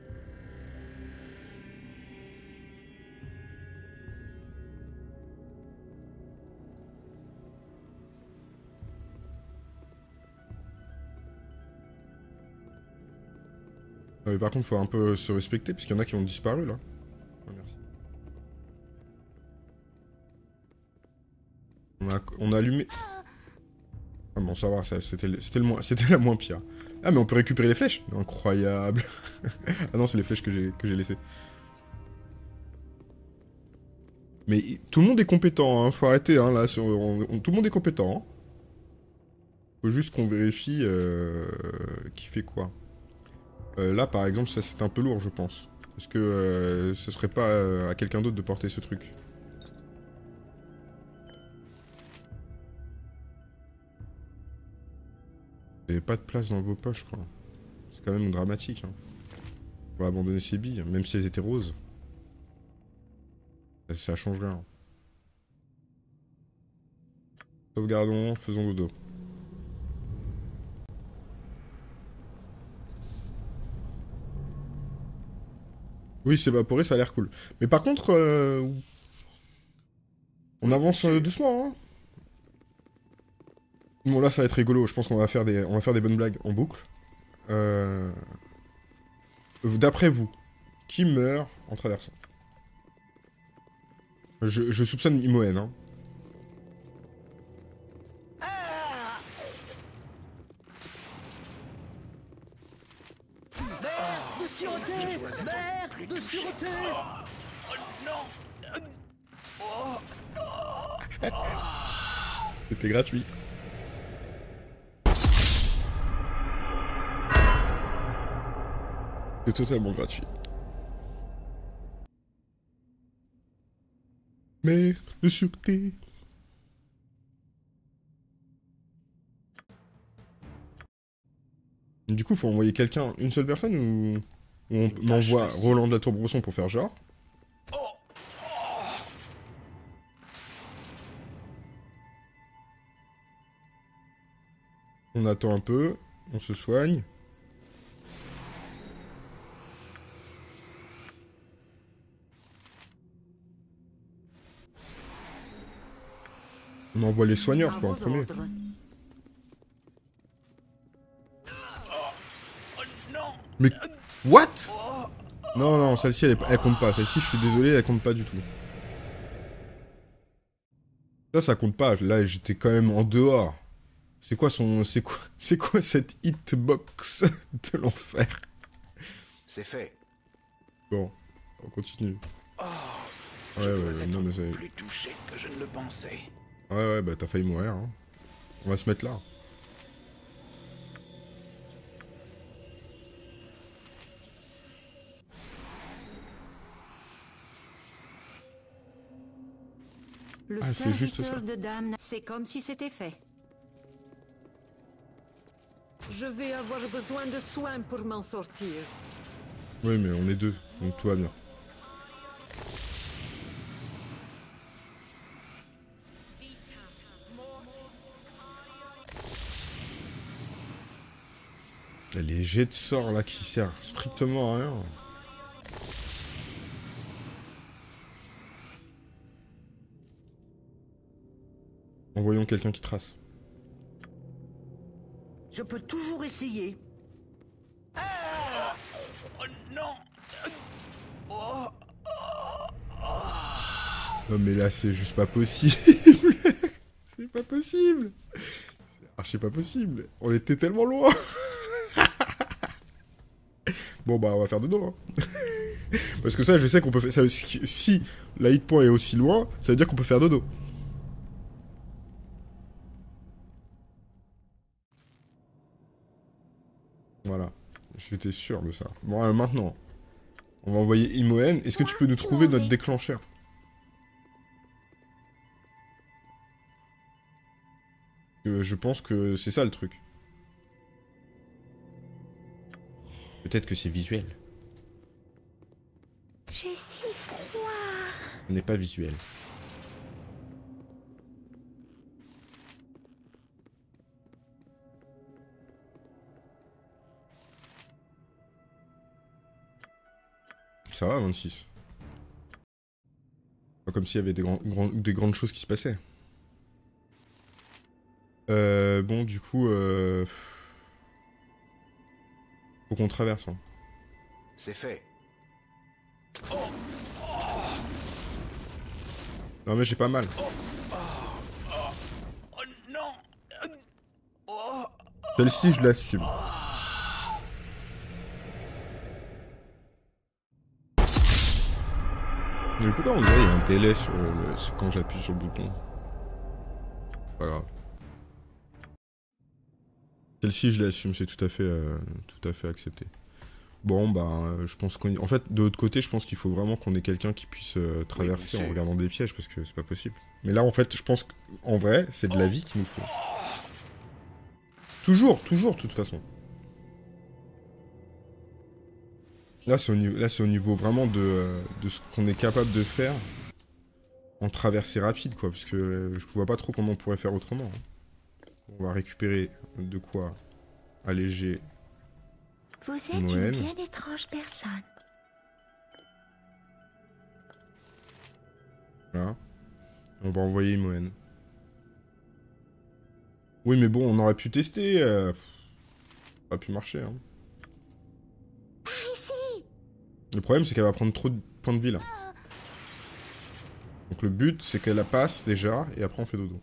Ah, mais par contre, faut un peu se respecter, parce qu'il y en a qui ont disparu, là. Ah, merci. On a, on a allumé... Ah bon, ça va, ça, c'était le, c'était le moins, c'était la moins pire. Ah, mais on peut récupérer les flèches. Incroyable. Ah non, c'est les flèches que j'ai que j'ai laissées. Mais tout le monde est compétent, hein. Faut arrêter, hein, là. Sur, on, on- tout le monde est compétent. Hein. Faut juste qu'on vérifie euh, qui fait quoi. Euh, là, par exemple, ça c'est un peu lourd, je pense. Est-ce que euh, ce serait pas euh, à quelqu'un d'autre de porter ce truc? Vous avez pas de place dans vos poches, quoi. C'est quand même dramatique, hein. On va abandonner ces billes, même si elles étaient roses. Ça, ça change rien. Sauvegardons, faisons dodo. Oui, s'évaporer, ça a l'air cool. Mais par contre, euh, on avance euh, doucement, hein. Bon, là, ça va être rigolo. Je pense qu'on va faire des, on va faire des bonnes blagues en boucle. Euh... D'après vous, qui meurt en traversant? Je, je soupçonne Imoen, hein. Mère de sûreté! Mère de sûreté! C'était gratuit. C'est totalement gratuit. Mais de sûreté. Du coup, faut envoyer quelqu'un, une seule personne ou ou on envoie Roland de la Tour-Brosson pour faire genre? On attend un peu, on se soigne. On envoie les soigneurs, quoi, en premier. Mais... What? Non, non, celle-ci, elle, est- elle compte pas. Celle-ci, je suis désolé, elle compte pas du tout. Ça, ça compte pas. Là, j'étais quand même en dehors. C'est quoi son... C'est quoi... C'est quoi cette hitbox de l'enfer? C'est fait. Bon, on continue. Oh, Ouais, je ouais, dois ouais, être non, mais ça... plus touché que je ne le pensais. Ouais, ouais, bah t'as failli mourir, hein. On va se mettre là. Le Ah, c'est juste serviteur ça. de Dame, c'est comme si c'était fait. Je vais avoir besoin de soins pour m'en sortir. Oui, mais on est deux, donc tout va bien. Les jets de sorts là qui servent strictement à rien. Envoyons quelqu'un qui trace. Je peux toujours essayer. Oh non. Oh. Non mais là c'est juste pas possible. C'est pas possible. C'est archi pas possible. On était tellement loin. Bon bah on va faire de dos. Hein. Parce que ça je sais qu'on peut faire ça aussi. Si la hit point est aussi loin, ça veut dire qu'on peut faire de dos. Voilà. J'étais sûr de ça. Bon euh, maintenant. On va envoyer Imoen. Est-ce que tu peux nous trouver notre déclencheur? Euh, je pense que c'est ça le truc. Peut-être que c'est visuel. J'ai si froid. Ce n'est pas visuel. Ça va, vingt-six. Pas comme s'il y avait des, grands- grands- des grandes choses qui se passaient. Euh, bon, du coup... Euh... Faut qu'on traverse. Hein. C'est fait. Non mais j'ai pas mal. Oh non. Oh. Celle-ci, je l'assume. Mais pourquoi on dirait qu'il y a un délai sur le, le- quand j'appuie sur le bouton? Pas grave. Celle-ci, je l'assume, c'est tout à fait, euh, tout à fait accepté. Bon, bah, euh, je pense qu'on... En fait, de l'autre côté, je pense qu'il faut vraiment qu'on ait quelqu'un qui puisse euh, traverser Oui, en regardant des pièges, parce que c'est pas possible. Mais là, en fait, je pense qu'en vrai, c'est de la vie qu'il nous faut. Toujours, toujours, de toute façon. Là, c'est au, niveau... Là, c'est au niveau vraiment de, euh, de ce qu'on est capable de faire en traversée rapide, quoi, parce que euh, je vois pas trop comment on pourrait faire autrement. Hein. On va récupérer de quoi alléger. Vous êtes Moine. une bien étrange personne. Voilà. On va envoyer Imoen. Oui, mais bon, on aurait pu tester. Euh... Ça aurait pu marcher. Hein. Par ici. Le problème, c'est qu'elle va prendre trop de points de vie là. Donc le but, c'est qu'elle la passe déjà, et après on fait dodo.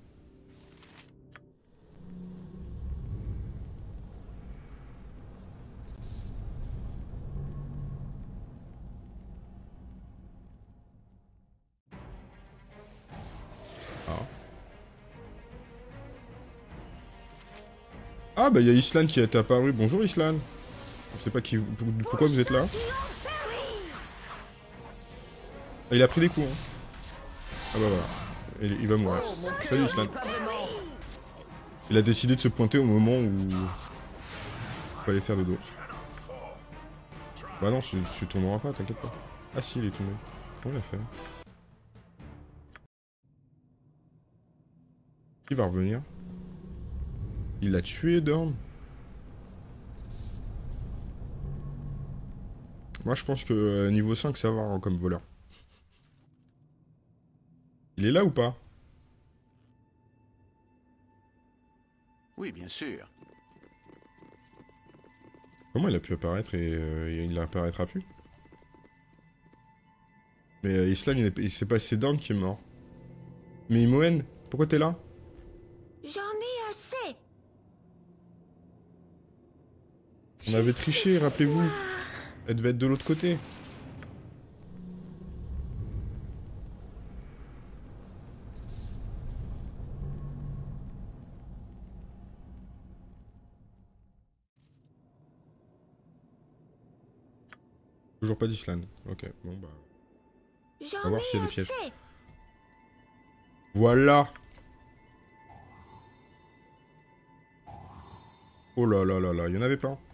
Ah bah il y a Islan qui est apparu. Bonjour Islan. Je sais pas qui, pourquoi vous êtes là. Ah, il a pris des coups. Hein. Ah bah voilà. Il, il va mourir. Salut Islan. Il a décidé de se pointer au moment où il fallait faire dodo. Bah non, tu, tu tomberas pas, t'inquiète pas. Ah si, il est tombé. Comment il a fait? Il va revenir. Il l'a tué, Dorn. Moi, je pense que euh, niveau cinq, ça va hein, comme voleur. Il est là ou pas? Oui, bien sûr. Comment il a pu apparaître et euh, il n'apparaîtra plus? Mais euh, Islan, il, est- il s'est passé Dorn qui est mort. Mais Imoen, pourquoi t'es là? J'en ai assez. On Je avait sais triché, rappelez-vous. voir. Elle devait être de l'autre côté. Toujours pas d'Islan. Ok, bon bah... On va J'en voir s'il y ai a des pièges. assez. Voilà. Oh là là là là, il y en avait plein.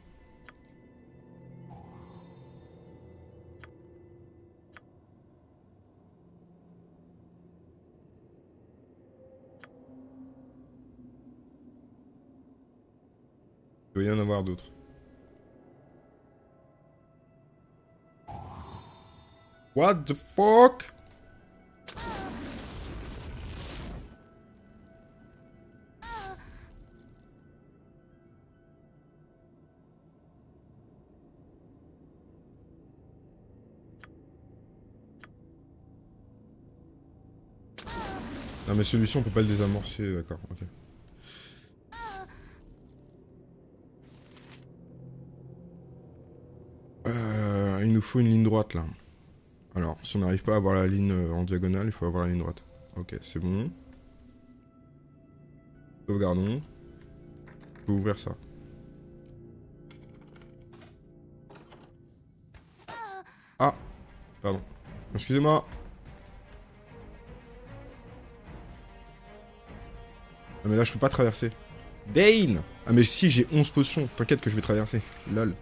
Il doit y en avoir d'autres. What the fuck? Non mais celui-ci on peut pas le désamorcer, d'accord, ok. Euh, il nous faut une ligne droite là. Alors, si on n'arrive pas à avoir la ligne euh, en diagonale, il faut avoir la ligne droite. Ok, c'est bon. Sauvegardons. On peut ouvrir ça. Ah, pardon. Excusez-moi. Ah mais là je peux pas traverser. Dane! Ah mais si j'ai onze potions, t'inquiète que je vais traverser. Lol.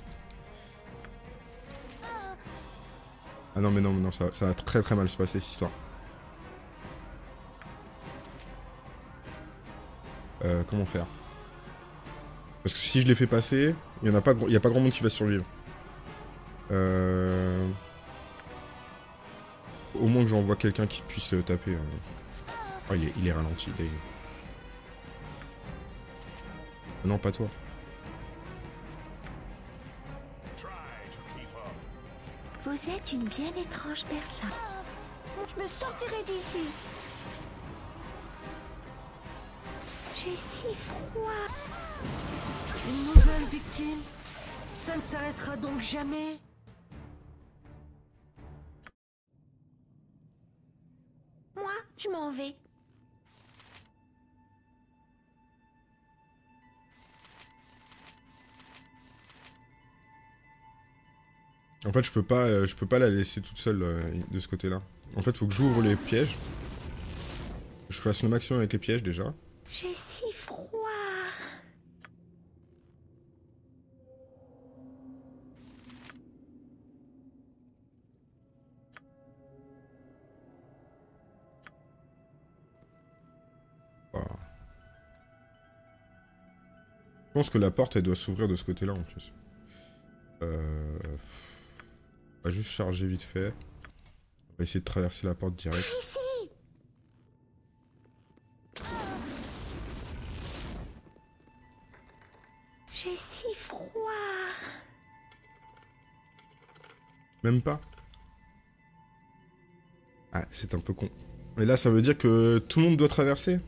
Ah non mais non, mais non, ça, ça va très très mal se passer cette histoire. Euh, comment faire? Parce que si je les fais passer, il y en a pas, il y a pas grand monde qui va survivre. Euh... Au moins que j'envoie quelqu'un qui puisse euh, taper. Euh... Oh, il est, il est ralenti, Dane. Ah non, pas toi. Vous êtes une bien étrange personne. Je me sortirai d'ici. J'ai si froid. Une nouvelle victime? Ça ne s'arrêtera donc jamais? Moi, je m'en vais. En fait, je peux pas, euh, je peux pas la laisser toute seule euh, de ce côté-là. En fait, faut que j'ouvre les pièges. Je fasse le maximum avec les pièges déjà. J'ai si froid. Voilà. Je pense que la porte, elle doit s'ouvrir de ce côté-là en plus. Euh... On va juste charger vite fait. On va essayer de traverser la porte direct. Ici. J'ai si froid. Même pas. Ah, c'est un peu con. Mais là, ça veut dire que tout le monde doit traverser.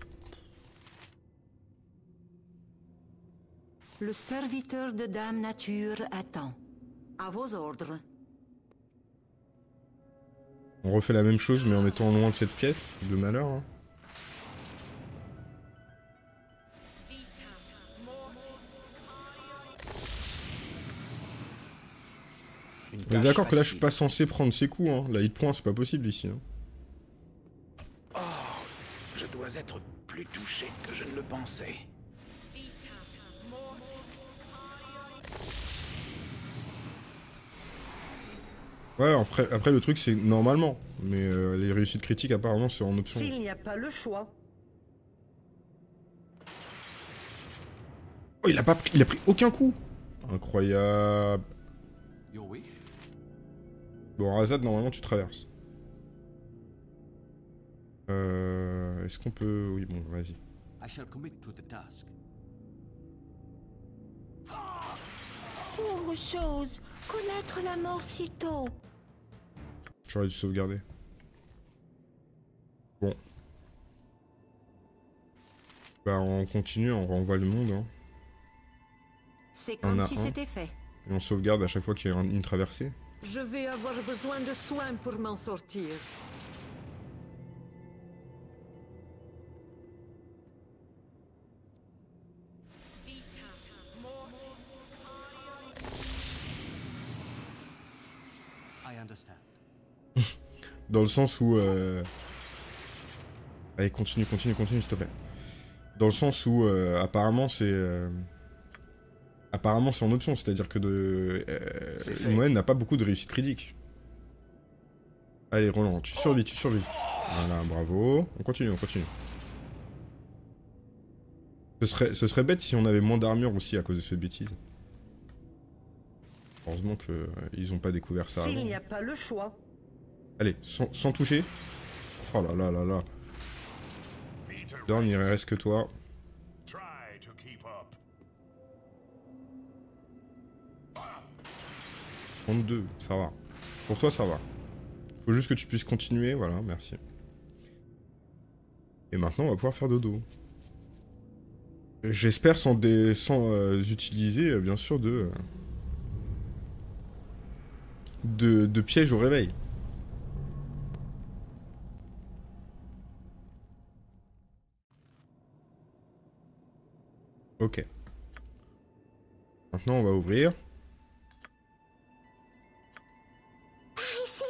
Le serviteur de Dame Nature attend. À vos ordres. On refait la même chose, mais en étant loin de cette pièce. De malheur, hein. Une On est tâche d'accord que là, je suis facile. pas censé prendre ses coups, hein. La hit point, c'est pas possible ici, hein. Oh, je dois être plus touché que je ne le pensais. Ouais, après, après le truc, c'est normalement. Mais euh, les réussites critiques, apparemment, c'est en option. S'il n'y a pas le choix. Oh, il a pas pris, il a pris aucun coup. Incroyable. Your wish? Bon, Azad, normalement, tu traverses. Euh... Est-ce qu'on peut... Oui, bon, vas-y. I shall commit to the task. Pauvre chose. Connaître la mort si tôt. J'aurais dû sauvegarder. Bon. Bah, on continue, on renvoie le monde, hein. C'est On comme a si un. c'était fait. Et on sauvegarde à chaque fois qu'il y a un- une traversée. Je vais avoir besoin de soins pour m'en sortir. I understand. Dans le sens où... Euh... Allez, continue, continue, continue, s'il te plaît. Dans le sens où, euh, apparemment, c'est... euh, Apparemment, c'est en option, c'est-à-dire que de... Euh... C'est fait. Une moyenne n'a pas beaucoup de réussite critique. Allez, Roland, tu survis, tu survis. Voilà, bravo. On continue, on continue. Ce serait, ce serait bête si on avait moins d'armure aussi à cause de cette bêtise. Heureusement que euh, ils ont pas découvert ça S'il avant. n'y a pas le choix. Allez, sans, sans toucher. Oh là là là là. Dorn, il reste que toi. Try to keep up. trente-deux, ça va. Pour toi, ça va. Faut juste que tu puisses continuer, voilà, merci. Et maintenant, on va pouvoir faire dodo. J'espère sans, des, sans euh, utiliser, euh, bien sûr, de, euh, de... de piège au réveil. Ok. Maintenant, on va ouvrir. Ici.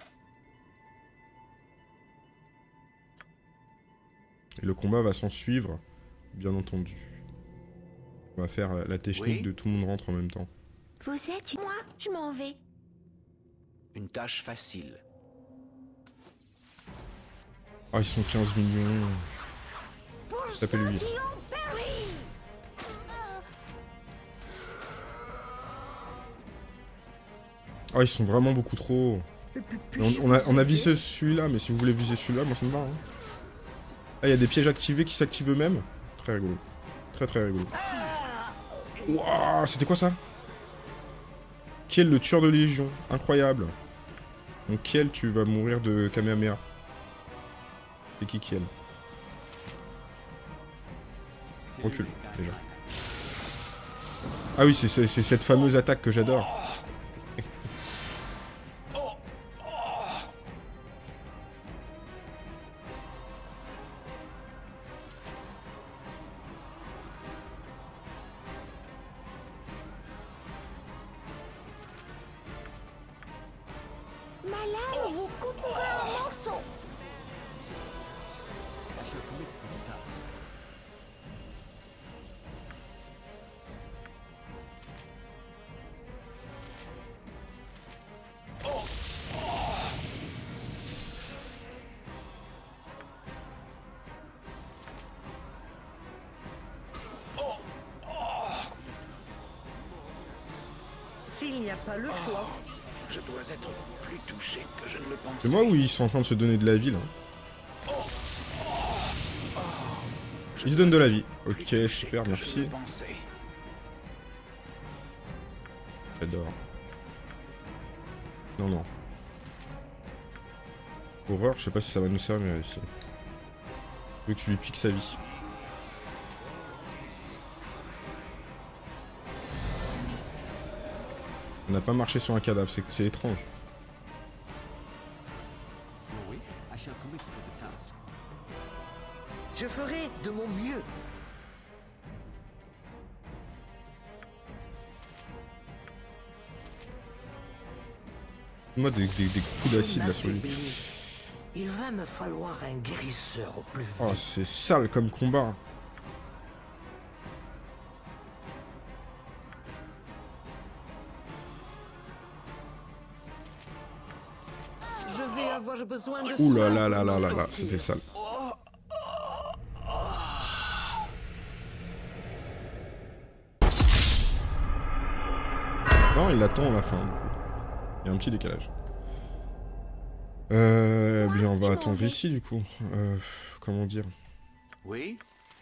Et le combat va s'en suivre, bien entendu. On va faire la, la technique Oui. de tout le monde rentre en même temps. Vous êtes... Moi, je m'en vais. Une tâche facile. Ah, ils sont quinze millions. Pour Ça fait ceux lui. qui ont péri. Ah, ils sont vraiment beaucoup trop. Et puis, Mais on, puis-je on a, vous on a aider? visé celui-là, mais si vous voulez viser celui-là, moi ça me va. Hein. Ah, il y a des pièges activés qui s'activent eux-mêmes. Très rigolo. Très très rigolo. Wouah, c'était quoi ça? Kiel, le tueur de légion. Incroyable. Donc Kiel, tu vas mourir de Kamehameha. C'est qui Kiel? Recule, déjà. Ah oui, c'est cette fameuse attaque que j'adore. Ma lame vous coupera en morceaux. I shall commit to the task. S'il n'y a pas le choix, Je dois être plus touché que je ne le pensais. C'est moi où ils sont en train de se donner de la vie là? Ils se donnent de la vie. Ok, super, merci. J'adore. Non, non. Horreur, je sais pas si ça va nous servir ici. Je veux que tu lui piques sa vie. On n'a pas marché sur un cadavre, c'est étrange. Your wish? I shall commit to the task. je ferai de mon mieux. Moi des, des, des coups d'acide là sur lui. Il va me falloir un guérisseur au plus vite. Oh, c'est sale comme combat. Je vais avoir besoin de Ouh là soins là là pour là m'en là là, sortir. c'était sale. Non, il attend la fin. Du coup. Il y a un petit décalage. Euh, bien, on va attendre ici du coup. Euh, comment dire? Oui?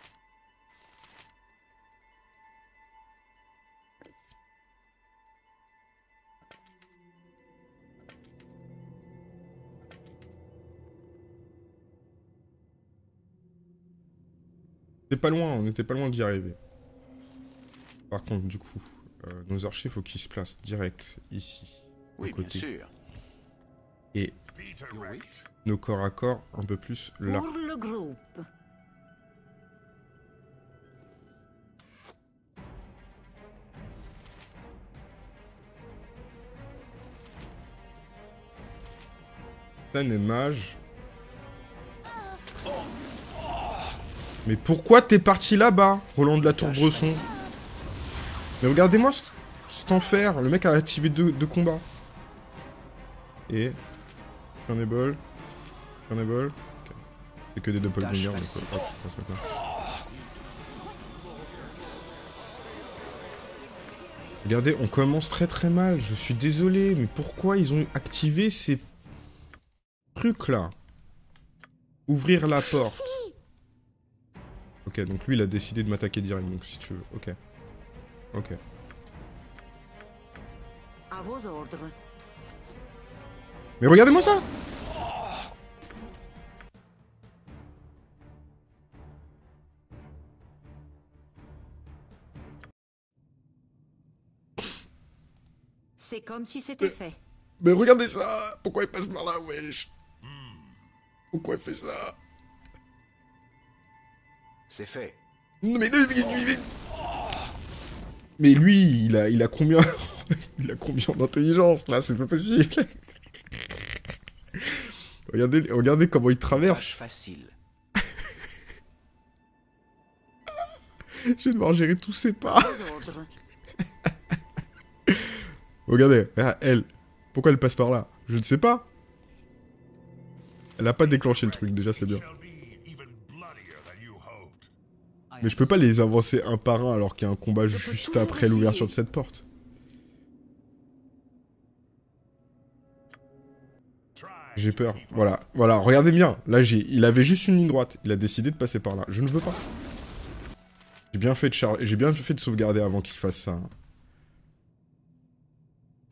C'est pas loin, on était pas loin d'y arriver. Par contre, du coup, euh, nos archers, faut qu'ils se placent direct ici, Oui, à bien côté. sûr. Et Peter Your Wright. wish? nos corps à corps un peu plus là. Pour le groupe. Stan et mage. Mais pourquoi t'es parti là-bas, Roland de la Tour-Bresson? Mais regardez-moi cet, cet enfer. Le mec a activé deux, deux combats. Et... Furnable. Furnable. Okay. C'est que des doppelgangers. donc, facile. hop, hop, hop, hop. Regardez, on commence très très mal. Je suis désolé, mais pourquoi ils ont activé ces trucs là? Ouvrir la porte. Ok, donc lui il a décidé de m'attaquer direct, donc si tu veux, ok. Ok. À vos ordres. Mais regardez-moi ça! C'est comme si c'était fait. Mais regardez ça! Pourquoi il passe par là, wesh? Pourquoi il fait ça? C'est fait. Non mais, mais, mais, mais- mais lui, il a, il a combien? Il a combien d'intelligence là? C'est pas possible! Regardez, regardez comment il Tâche traverse. facile. Je vais devoir gérer tous ses pas. Vos ordres. Regardez, ah, elle. Pourquoi elle passe par là? Je ne sais pas. Elle a pas déclenché le truc, déjà c'est bien. Shall be even bloodier than you hoped. I Mais je peux pas les avancer un par un alors qu'il y a un combat juste toujours après l'ouverture de essayer. cette porte. Try J'ai to peur. keep up. Voilà, voilà, regardez bien. Là, j'ai, il avait juste une ligne droite. Il a décidé de passer par là. Je ne veux pas. J'ai bien fait de char... j'ai bien fait de sauvegarder avant qu'il fasse ça.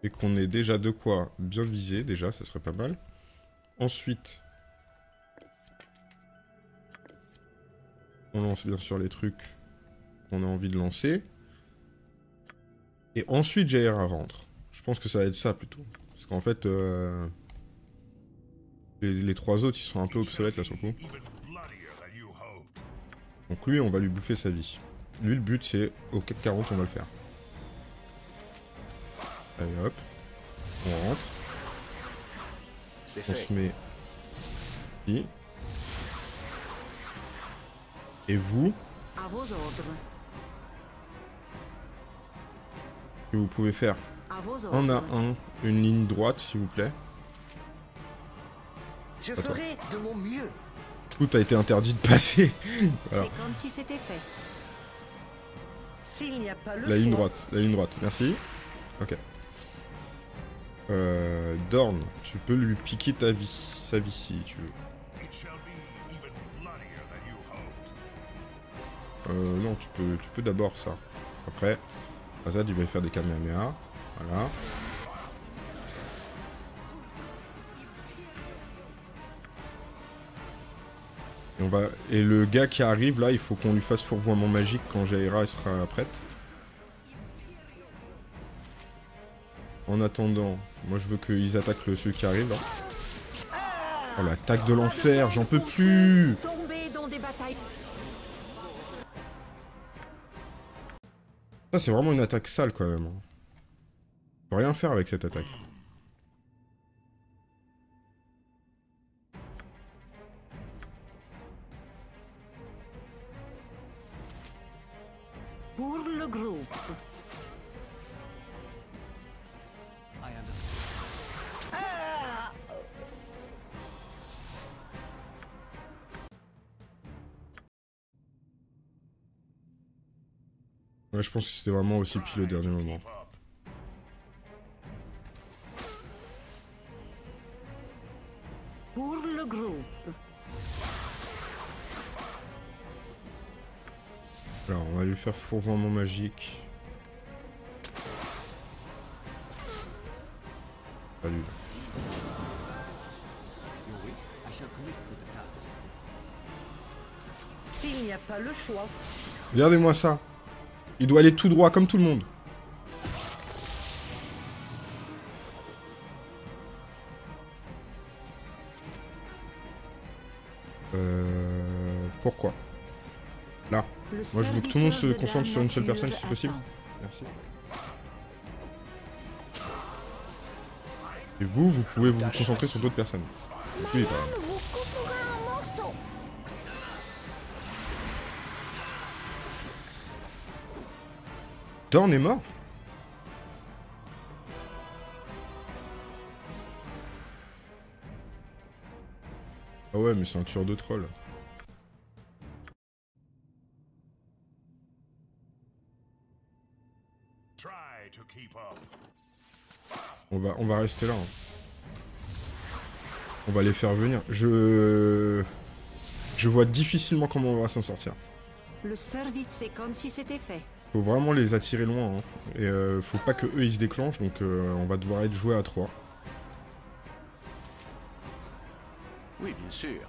Et qu'on ait déjà de quoi bien viser, déjà, ça serait pas mal. Ensuite, on lance bien sûr les trucs qu'on a envie de lancer. Et ensuite, Jaira rentre. Je pense que ça va être ça, plutôt. Parce qu'en fait, euh, les, les trois autres, ils sont un peu obsolètes, là, sur le coup. Donc lui, on va lui bouffer sa vie. Lui, le but, c'est, au quatre quarante, on va le faire. Allez, hop. On rentre. C'est On fait. se met... ici. Et vous, À vos ordres. que vous pouvez faire À vos ordres. un à un, une ligne droite, s'il vous plaît. Je Attends. ferai de mon mieux. Tout a été interdit de passer. Voilà. C'est comme si c'était fait. S'il n'y a pas le La ligne choix, droite, la ligne droite, merci. Ok. Euh, Dorn, tu peux lui piquer ta vie, sa vie si tu veux. It shall be even bloodier than you hoped. Euh, non, tu peux, tu peux d'abord ça. Après, Azad il va faire des Kamehameha. Voilà. Et, on va... Et le gars qui arrive là, il faut qu'on lui fasse fourvoiement magique quand Jaira sera prête. En attendant, moi je veux qu'ils attaquent le, ceux qui arrivent là. Oh l'attaque de l'enfer, j'en peux plus. Tomber dans des batailles. Ça c'est vraiment une attaque sale quand même. On peut rien faire avec cette attaque. Pour le groupe. I understand. Ouais, je pense que c'était vraiment aussi pile au dernier moment. Pour le groupe. Alors on va lui faire fourvoiement magique. Salut. Your wish, I shall commit to the task. s'il n'y a pas le choix, Regardez-moi ça. Il doit aller tout droit comme tout le monde. Euh... Pourquoi? Là. Le Moi je veux que tout le monde se serviteur de concentre Dame sur une seule Nature personne si c'est possible. attend. Merci. Et vous, vous pouvez vous concentrer sur d'autres personnes. Donc lui, il est pas- Madame vous coupera en morceaux. Dorn est mort? Ah ouais, mais c'est un tueur de troll. Try to keep up. On va, on va rester là. hein. On va les faire venir. Je... Je vois difficilement comment on va s'en sortir. Le service, c'est comme si c'était fait. Faut vraiment les attirer loin. Hein. Et euh, faut pas que eux ils se déclenchent, donc euh, on va devoir être joué à trois. Oui, bien sûr.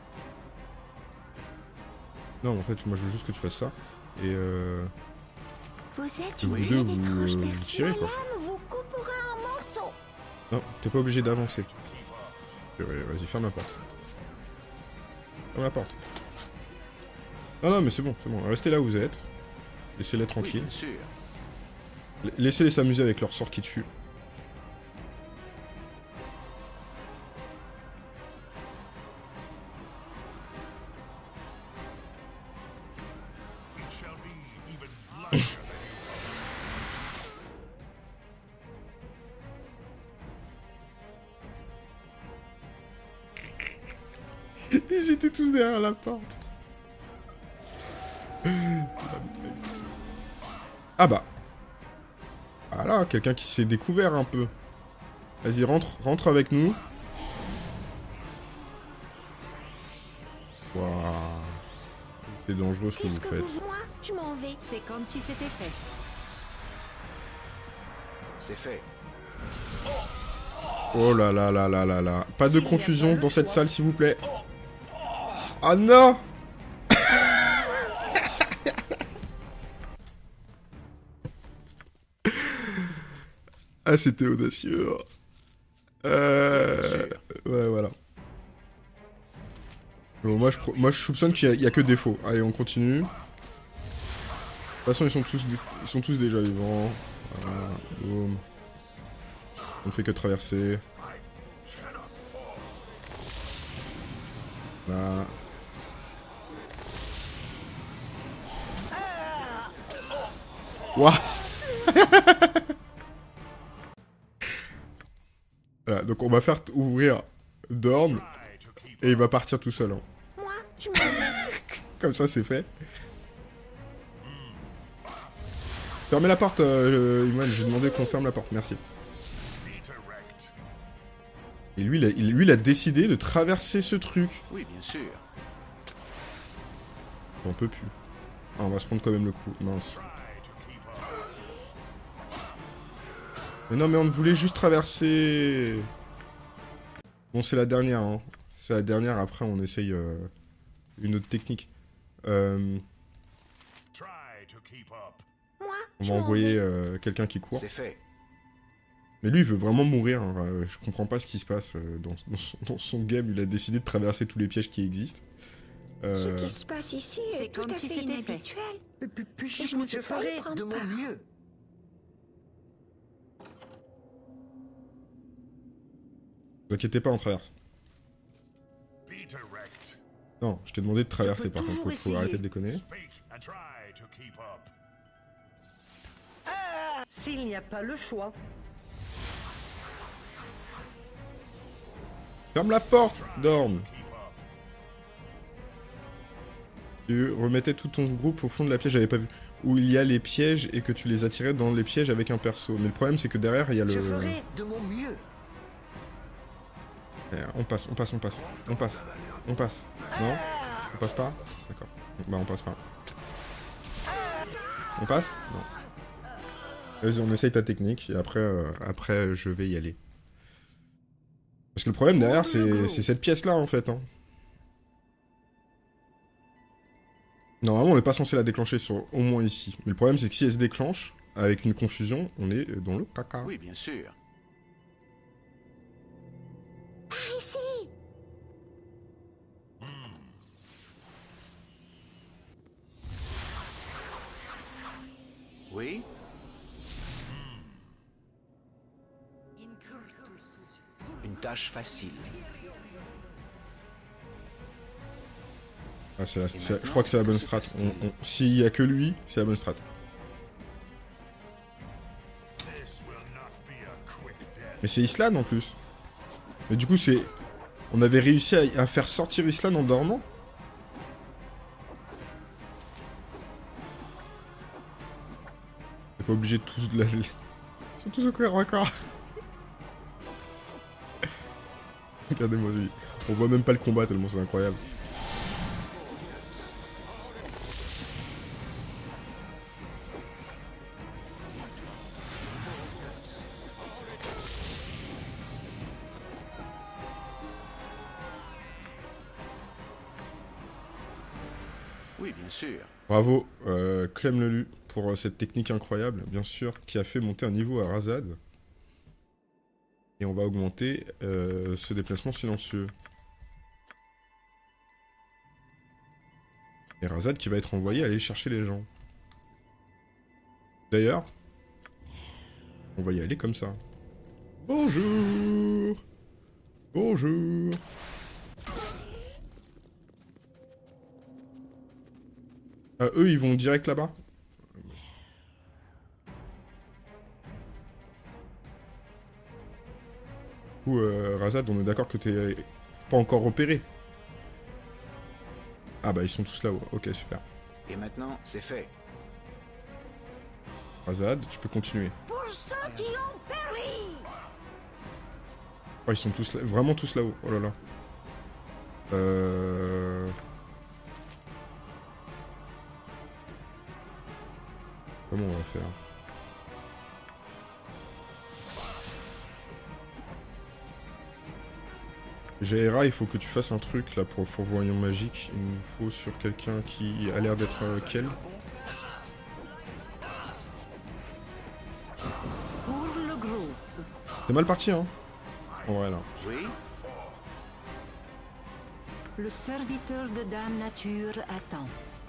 Non, en fait, moi je veux juste que tu fasses ça. Et euh... Vous êtes Que vous une deux, belle vous, étrange euh, vous personne. tirez, quoi. Madame vous coupera en morceaux. Non, t'es pas obligé d'avancer. Vas-y, ferme la porte. Ferme la porte. Non, non, mais c'est bon, c'est bon. Restez là où vous êtes. Laissez-les Oui, tranquilles. bien sûr. La- Laissez-les s'amuser avec leur sort qui tue. It shall be even bloodier than Ils étaient tous derrière la porte. Ah bah. Voilà, quelqu'un qui s'est découvert un peu. Vas-y, rentre, rentre avec nous. Waouh. C'est dangereux ce que Qu'est-ce vous que faites. vous... Moi, je m'en vais. C'est comme si c'était fait. C'est fait. Oh là là là là là là. Pas de confusion dans cette salle, s'il vous plaît. Ah non! Ah, c'était audacieux. Euh... Ouais, voilà. Bon, moi, je, moi, je soupçonne qu'il n'y a, a que défaut. Allez, on continue. De toute façon, ils sont tous, ils sont tous déjà vivants. Voilà. Boum. On ne fait que traverser. Là. Ouah. Voilà, donc on va faire ouvrir Dorn et il va partir tout seul. Hein. Moi, je me... Comme ça, c'est fait. Fermez la porte, euh, Iman, j'ai demandé qu'on ferme la porte, merci. Et lui il, a, il, lui, il a décidé de traverser ce truc. Oui, bien sûr. On peut plus. Ah, on va se prendre quand même le coup, mince. Mais non, mais on voulait juste traverser. Bon, c'est la dernière, hein. C'est la dernière, après on essaye euh, une autre technique. Euh... Moi, On je va m'en envoyer vais. euh, quelqu'un qui court. C'est fait. Mais lui, il veut vraiment mourir. Hein. Euh, Je comprends pas ce qui se passe euh, dans, dans, son, dans son game. Il a décidé de traverser tous les pièges qui existent. Euh... Ce qui se passe ici C'est est tout comme à si fait c'était fait. inhabituel. Et puis, puis Et je je, ne je peux pas y ferai prendre de mon part. mieux. Ne vous inquiétez pas, on traverse. Non, je t'ai demandé de traverser par contre. Faut, faut essayer. arrêter de déconner. S'il n'y a pas le choix. Ferme la porte, Dorn. Tu remettais tout ton groupe au fond de la piège, j'avais pas vu. Où il y a les pièges et que tu les attirais dans les pièges avec un perso. Mais le problème, c'est que derrière, il y a le... Je ferai de mon mieux. Eh, On passe, on passe, on passe. On passe. On passe. Non? On passe pas? D'accord. Bah, on passe pas. On passe? Non. Vas-y, on essaye ta technique et après, euh, après, je vais y aller. Parce que le problème derrière, c'est c'est cette pièce-là, en fait. Hein. Normalement, on n'est pas censé la déclencher sur au moins ici. Mais le problème, c'est que si elle se déclenche, avec une confusion, on est dans le caca. Oui, bien sûr. Par ici. Oui? Une tâche facile. Ah, c'est la- c'est- je crois que c'est la bonne strat. On- on- S'il y a que lui, c'est la bonne strat. Mais c'est Islan en plus. Mais du coup, c'est... On avait réussi à, à faire sortir Islan en dormant. T'es pas obligé de tous de la... Ils sont tous au corps à corps. Regardez-moi, on voit même pas le combat tellement c'est incroyable. Oui, bien sûr. Bravo, euh, Clem Lelu, pour euh, cette technique incroyable, bien sûr, qui a fait monter un niveau à Razad. Et on va augmenter euh, ce déplacement silencieux. Et Razad qui va être envoyé aller chercher les gens. D'ailleurs, on va y aller comme ça. Bonjour. Bonjour. Euh, eux, ils vont direct là-bas. Du coup, euh, Razad, on est d'accord que t'es pas encore repéré. Ah bah, ils sont tous là-haut. Ok, super. Et maintenant, c'est fait. Razad, tu peux continuer. Pour ceux qui ont péri. Oh, ils sont tous là, vraiment tous là-haut. Oh là là. Euh... Comment on va faire? Jaira, il faut que tu fasses un truc là pour le fourvoyant magique. Il nous faut sur quelqu'un qui a l'air d'être euh, Kel. Pour le groupe. C'est mal parti, hein. En vrai, là. Oui? Le serviteur de Dame Nature attend.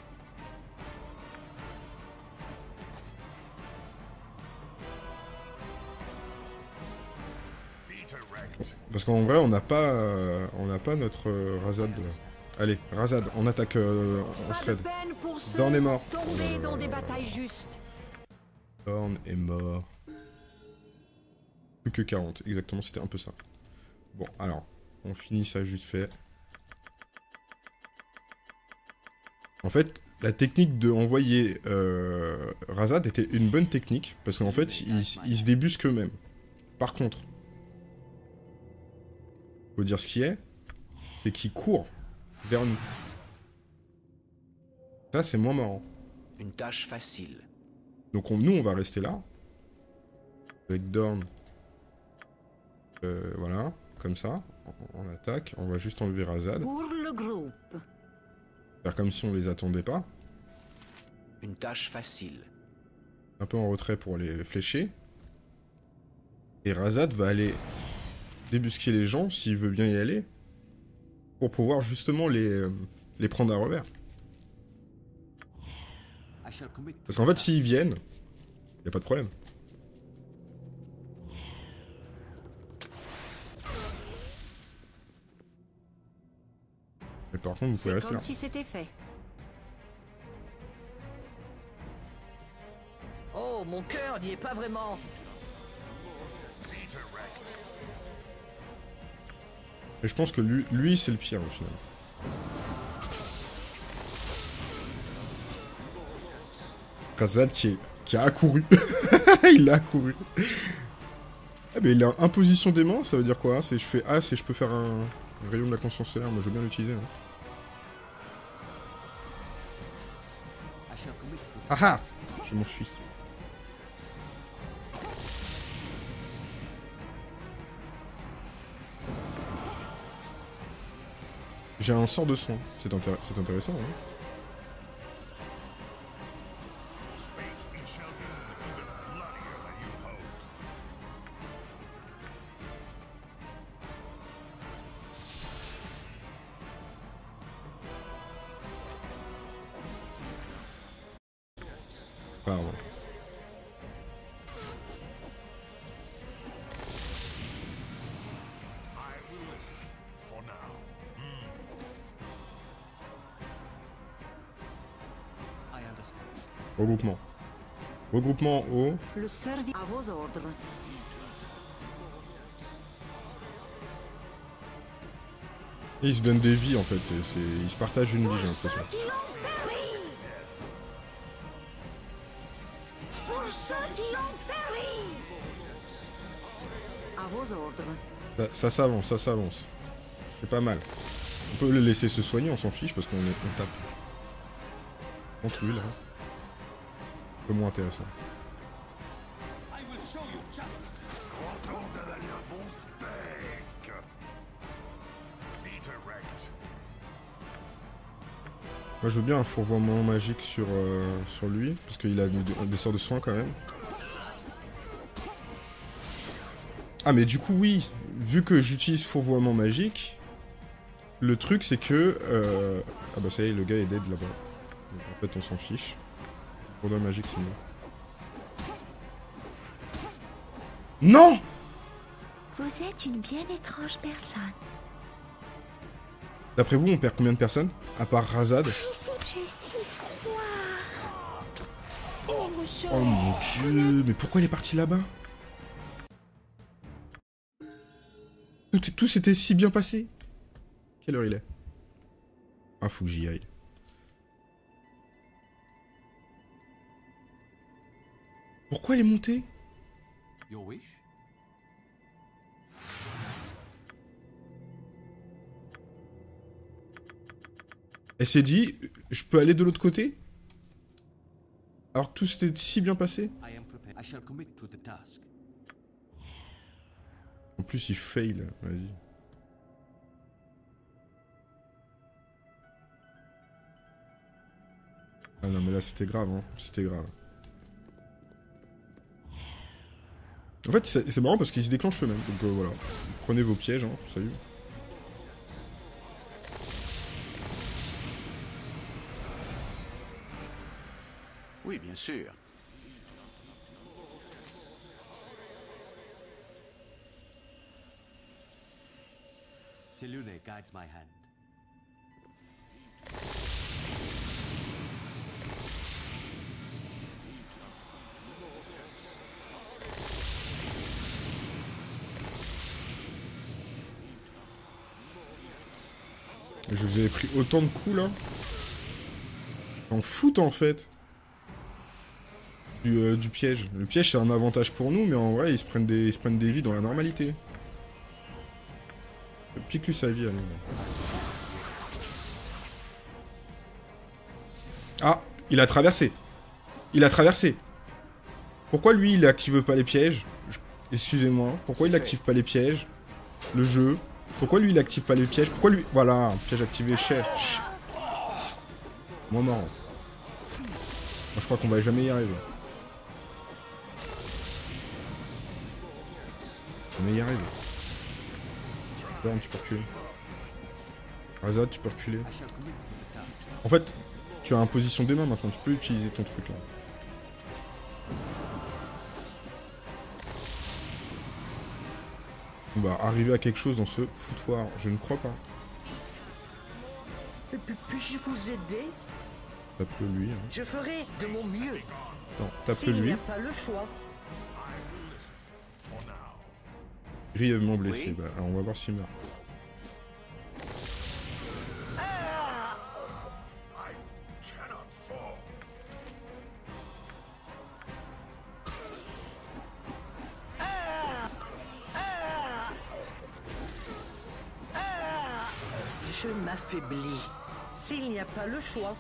Peter Recht. Parce qu'en vrai, on n'a pas, euh, on n'a pas notre euh, Razad. là. Allez, Razad, on attaque euh, en Pas de scred. peine pour ceux Dorn est mort. tombés Euh, dans des batailles justes. Dorn est mort. Plus que quarante, exactement, c'était un peu ça. Bon, alors, on finit ça juste fait. En fait, la technique de envoyer euh, Razad était une bonne technique, parce qu'en fait, ils, ils se débusquent eux-mêmes. Par contre, faut dire ce qui est, c'est qu'ils courent vers nous. Ça, c'est moins marrant. Une tâche facile. Donc on- nous, on va rester là. Avec Dorn. Euh, voilà, comme ça. On, on attaque. On va juste enlever Razad. Pour le groupe. Faire comme si on les attendait pas. Une tâche facile. Un peu en retrait pour les flécher. Et Razad va aller débusquer les gens, s'il veut bien y aller. Pour pouvoir justement les, euh, les prendre à revers. I shall commit to Parce the qu'en fait, task. s'ils viennent, y a pas de problème. Mais par contre, vous pouvez C'est rester comme là. si c'était fait. Oh, mon cœur n'y est pas vraiment. Peter Recht. Et je pense que lui, lui c'est le pire au final. Razad qui, est, qui a accouru. Il a accouru. Ah mais il a imposition des mains, ça veut dire quoi? C'est je fais A, c'est je peux faire un, un rayon de la conscience solaire, moi je veux bien l'utiliser. Hein. I shall commit to the Ah ah, je m'enfuis. J'ai un sort de soin, c'est intér- c'est intéressant. Hein. Fate, it shall be even bloodier than you hoped. Pardon. I will listen for now. I understand. Regroupement. Regroupement en haut. Le service à vos ordres. Et ils se donnent des vies en fait. et c'est- Ils se partagent une vie, j'ai l'impression. Qui ont péri. Pour ceux qui ont péri. À vos ordres. Ça, ça s'avance, ça s'avance. C'est pas mal. On peut le laisser se soigner, on s'en fiche parce qu'on est, on tape. Contre lui là. Un peu moins intéressant. I will show you justice. Content d'aller un bon steak. Peter Recht. Moi je veux bien un fourvoiement magique sur, euh, sur lui, parce qu'il a des, des sorts de soins quand même. Ah mais du coup oui, vu que j'utilise fourvoiement magique, le truc c'est que... Euh... Ah bah ça y est, le gars est dead là-bas. Donc, en fait on s'en fiche. Fourvoiement magique c'est mieux. Non! Vous êtes une bien étrange personne. D'après vous, on perd combien de personnes? À part Razad? Ici, j'ai si froid. Oh, monsieur. Oh mon dieu, mais pourquoi il est parti là-bas? Tout, tout s'était si bien passé. Quelle heure il est? Ah, faut que j'y aille. Pourquoi elle est montée? Your wish? Elle s'est dit, je peux aller de l'autre côté? Alors que tout s'était si bien passé? I am prepared. I shall commit to the task. En plus, il fail, vas-y. Ah non, mais là, c'était grave, hein. C'était grave. En fait, c'est marrant parce qu'ils se déclenchent eux-mêmes. Donc euh, voilà. Prenez vos pièges, hein. Salut. Oui, bien sûr. Selune guides my hand. Je vous avais pris autant de coups là. En foot en fait. Du, euh, du piège. Le piège c'est un avantage pour nous, mais en vrai ils se prennent des, ils se prennent des vies dans la normalité. Pique-lui sa vie, allez. Ah, il a traversé. Il a traversé. Pourquoi lui il active pas les pièges? Je... Excusez-moi. Pourquoi il active pas les pièges? Le jeu. Pourquoi lui il active pas les pièges? Pourquoi lui... Voilà, piège activé, cher. Moi marrant. Moi je crois qu'on va jamais y arriver. Jamais y arriver. Burn, tu peux reculer. Razad, tu peux reculer. En fait, tu as une position des mains maintenant, tu peux utiliser ton truc là. On va arriver à quelque chose dans ce foutoir, je ne crois pas. Puis-je vous aider? Tape-le lui. Hein. Je ferai de mon mieux. Non, tape-le S'il n'y lui. a pas le choix. Grièvement blessé, Oui. bah alors on va voir s'il meurt. Je m'affaiblis. S'il n'y a pas le choix.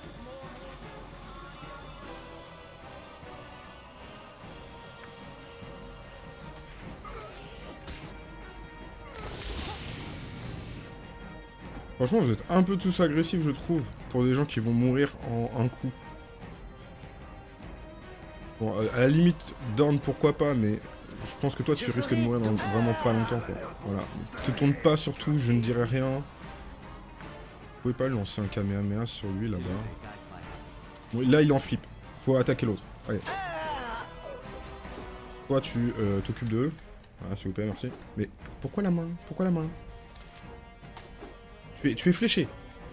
Franchement, vous êtes un peu tous agressifs, je trouve, pour des gens qui vont mourir en un coup. Bon, à la limite, Dorn, pourquoi pas, mais je pense que toi, tu risques de mourir dans vraiment pas longtemps, quoi. Voilà. Te tourne pas, surtout, je ne dirai rien. Vous pouvez pas lancer un Kamehameha sur lui, là-bas. Bon, là, il est en flip. Faut attaquer l'autre. Allez. Toi, tu euh, t'occupes d'eux. Voilà, s'il vous plaît, merci. Mais pourquoi la main? Pourquoi la main? Tu es, tu es fléché.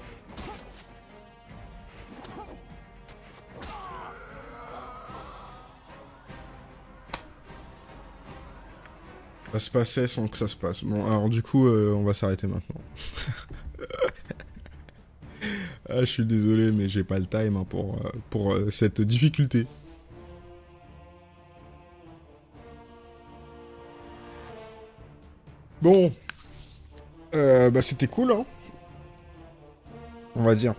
Ça se passait sans que ça se passe. Bon, alors du coup, euh, on va s'arrêter maintenant. Ah, je suis désolé, mais j'ai pas le time hein, pour, euh, pour euh, cette difficulté. Bon. Euh, bah c'était cool, hein. On va dire.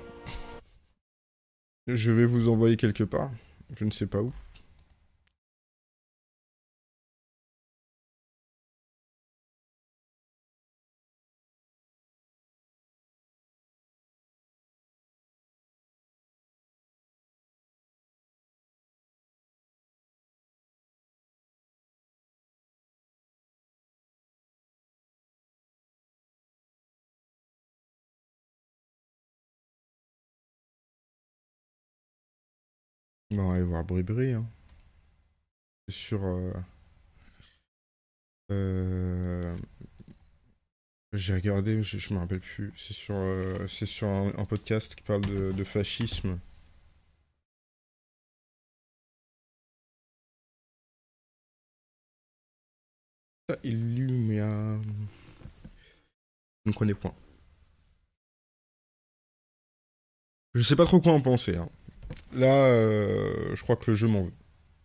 Je vais vous envoyer quelque part. Je ne sais pas où. On va aller voir Bribri. Hein. Sur... Euh... Euh... J'ai regardé, je, je me rappelle plus. C'est sur, euh, c'est sur un, un podcast qui parle de, de fascisme. Illumia... Je ne connais point. Je sais pas trop quoi en penser. Hein. Là, euh, je crois que le jeu m'en veut.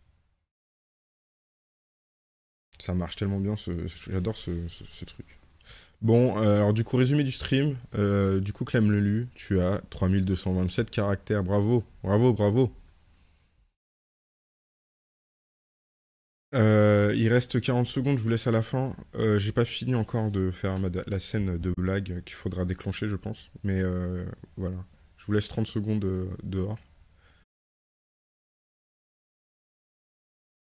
Ça marche tellement bien, ce, ce, j'adore ce, ce, ce truc. Bon, euh, alors du coup, résumé du stream. Euh, du coup, Clem Lelu, tu as trois mille deux cent vingt-sept caractères. Bravo, bravo, bravo. Euh, il reste quarante secondes, je vous laisse à la fin. Euh, J'ai pas fini encore de faire ma, la scène de blague qu'il faudra déclencher, je pense. Mais euh, voilà. Je vous laisse trente secondes euh, dehors.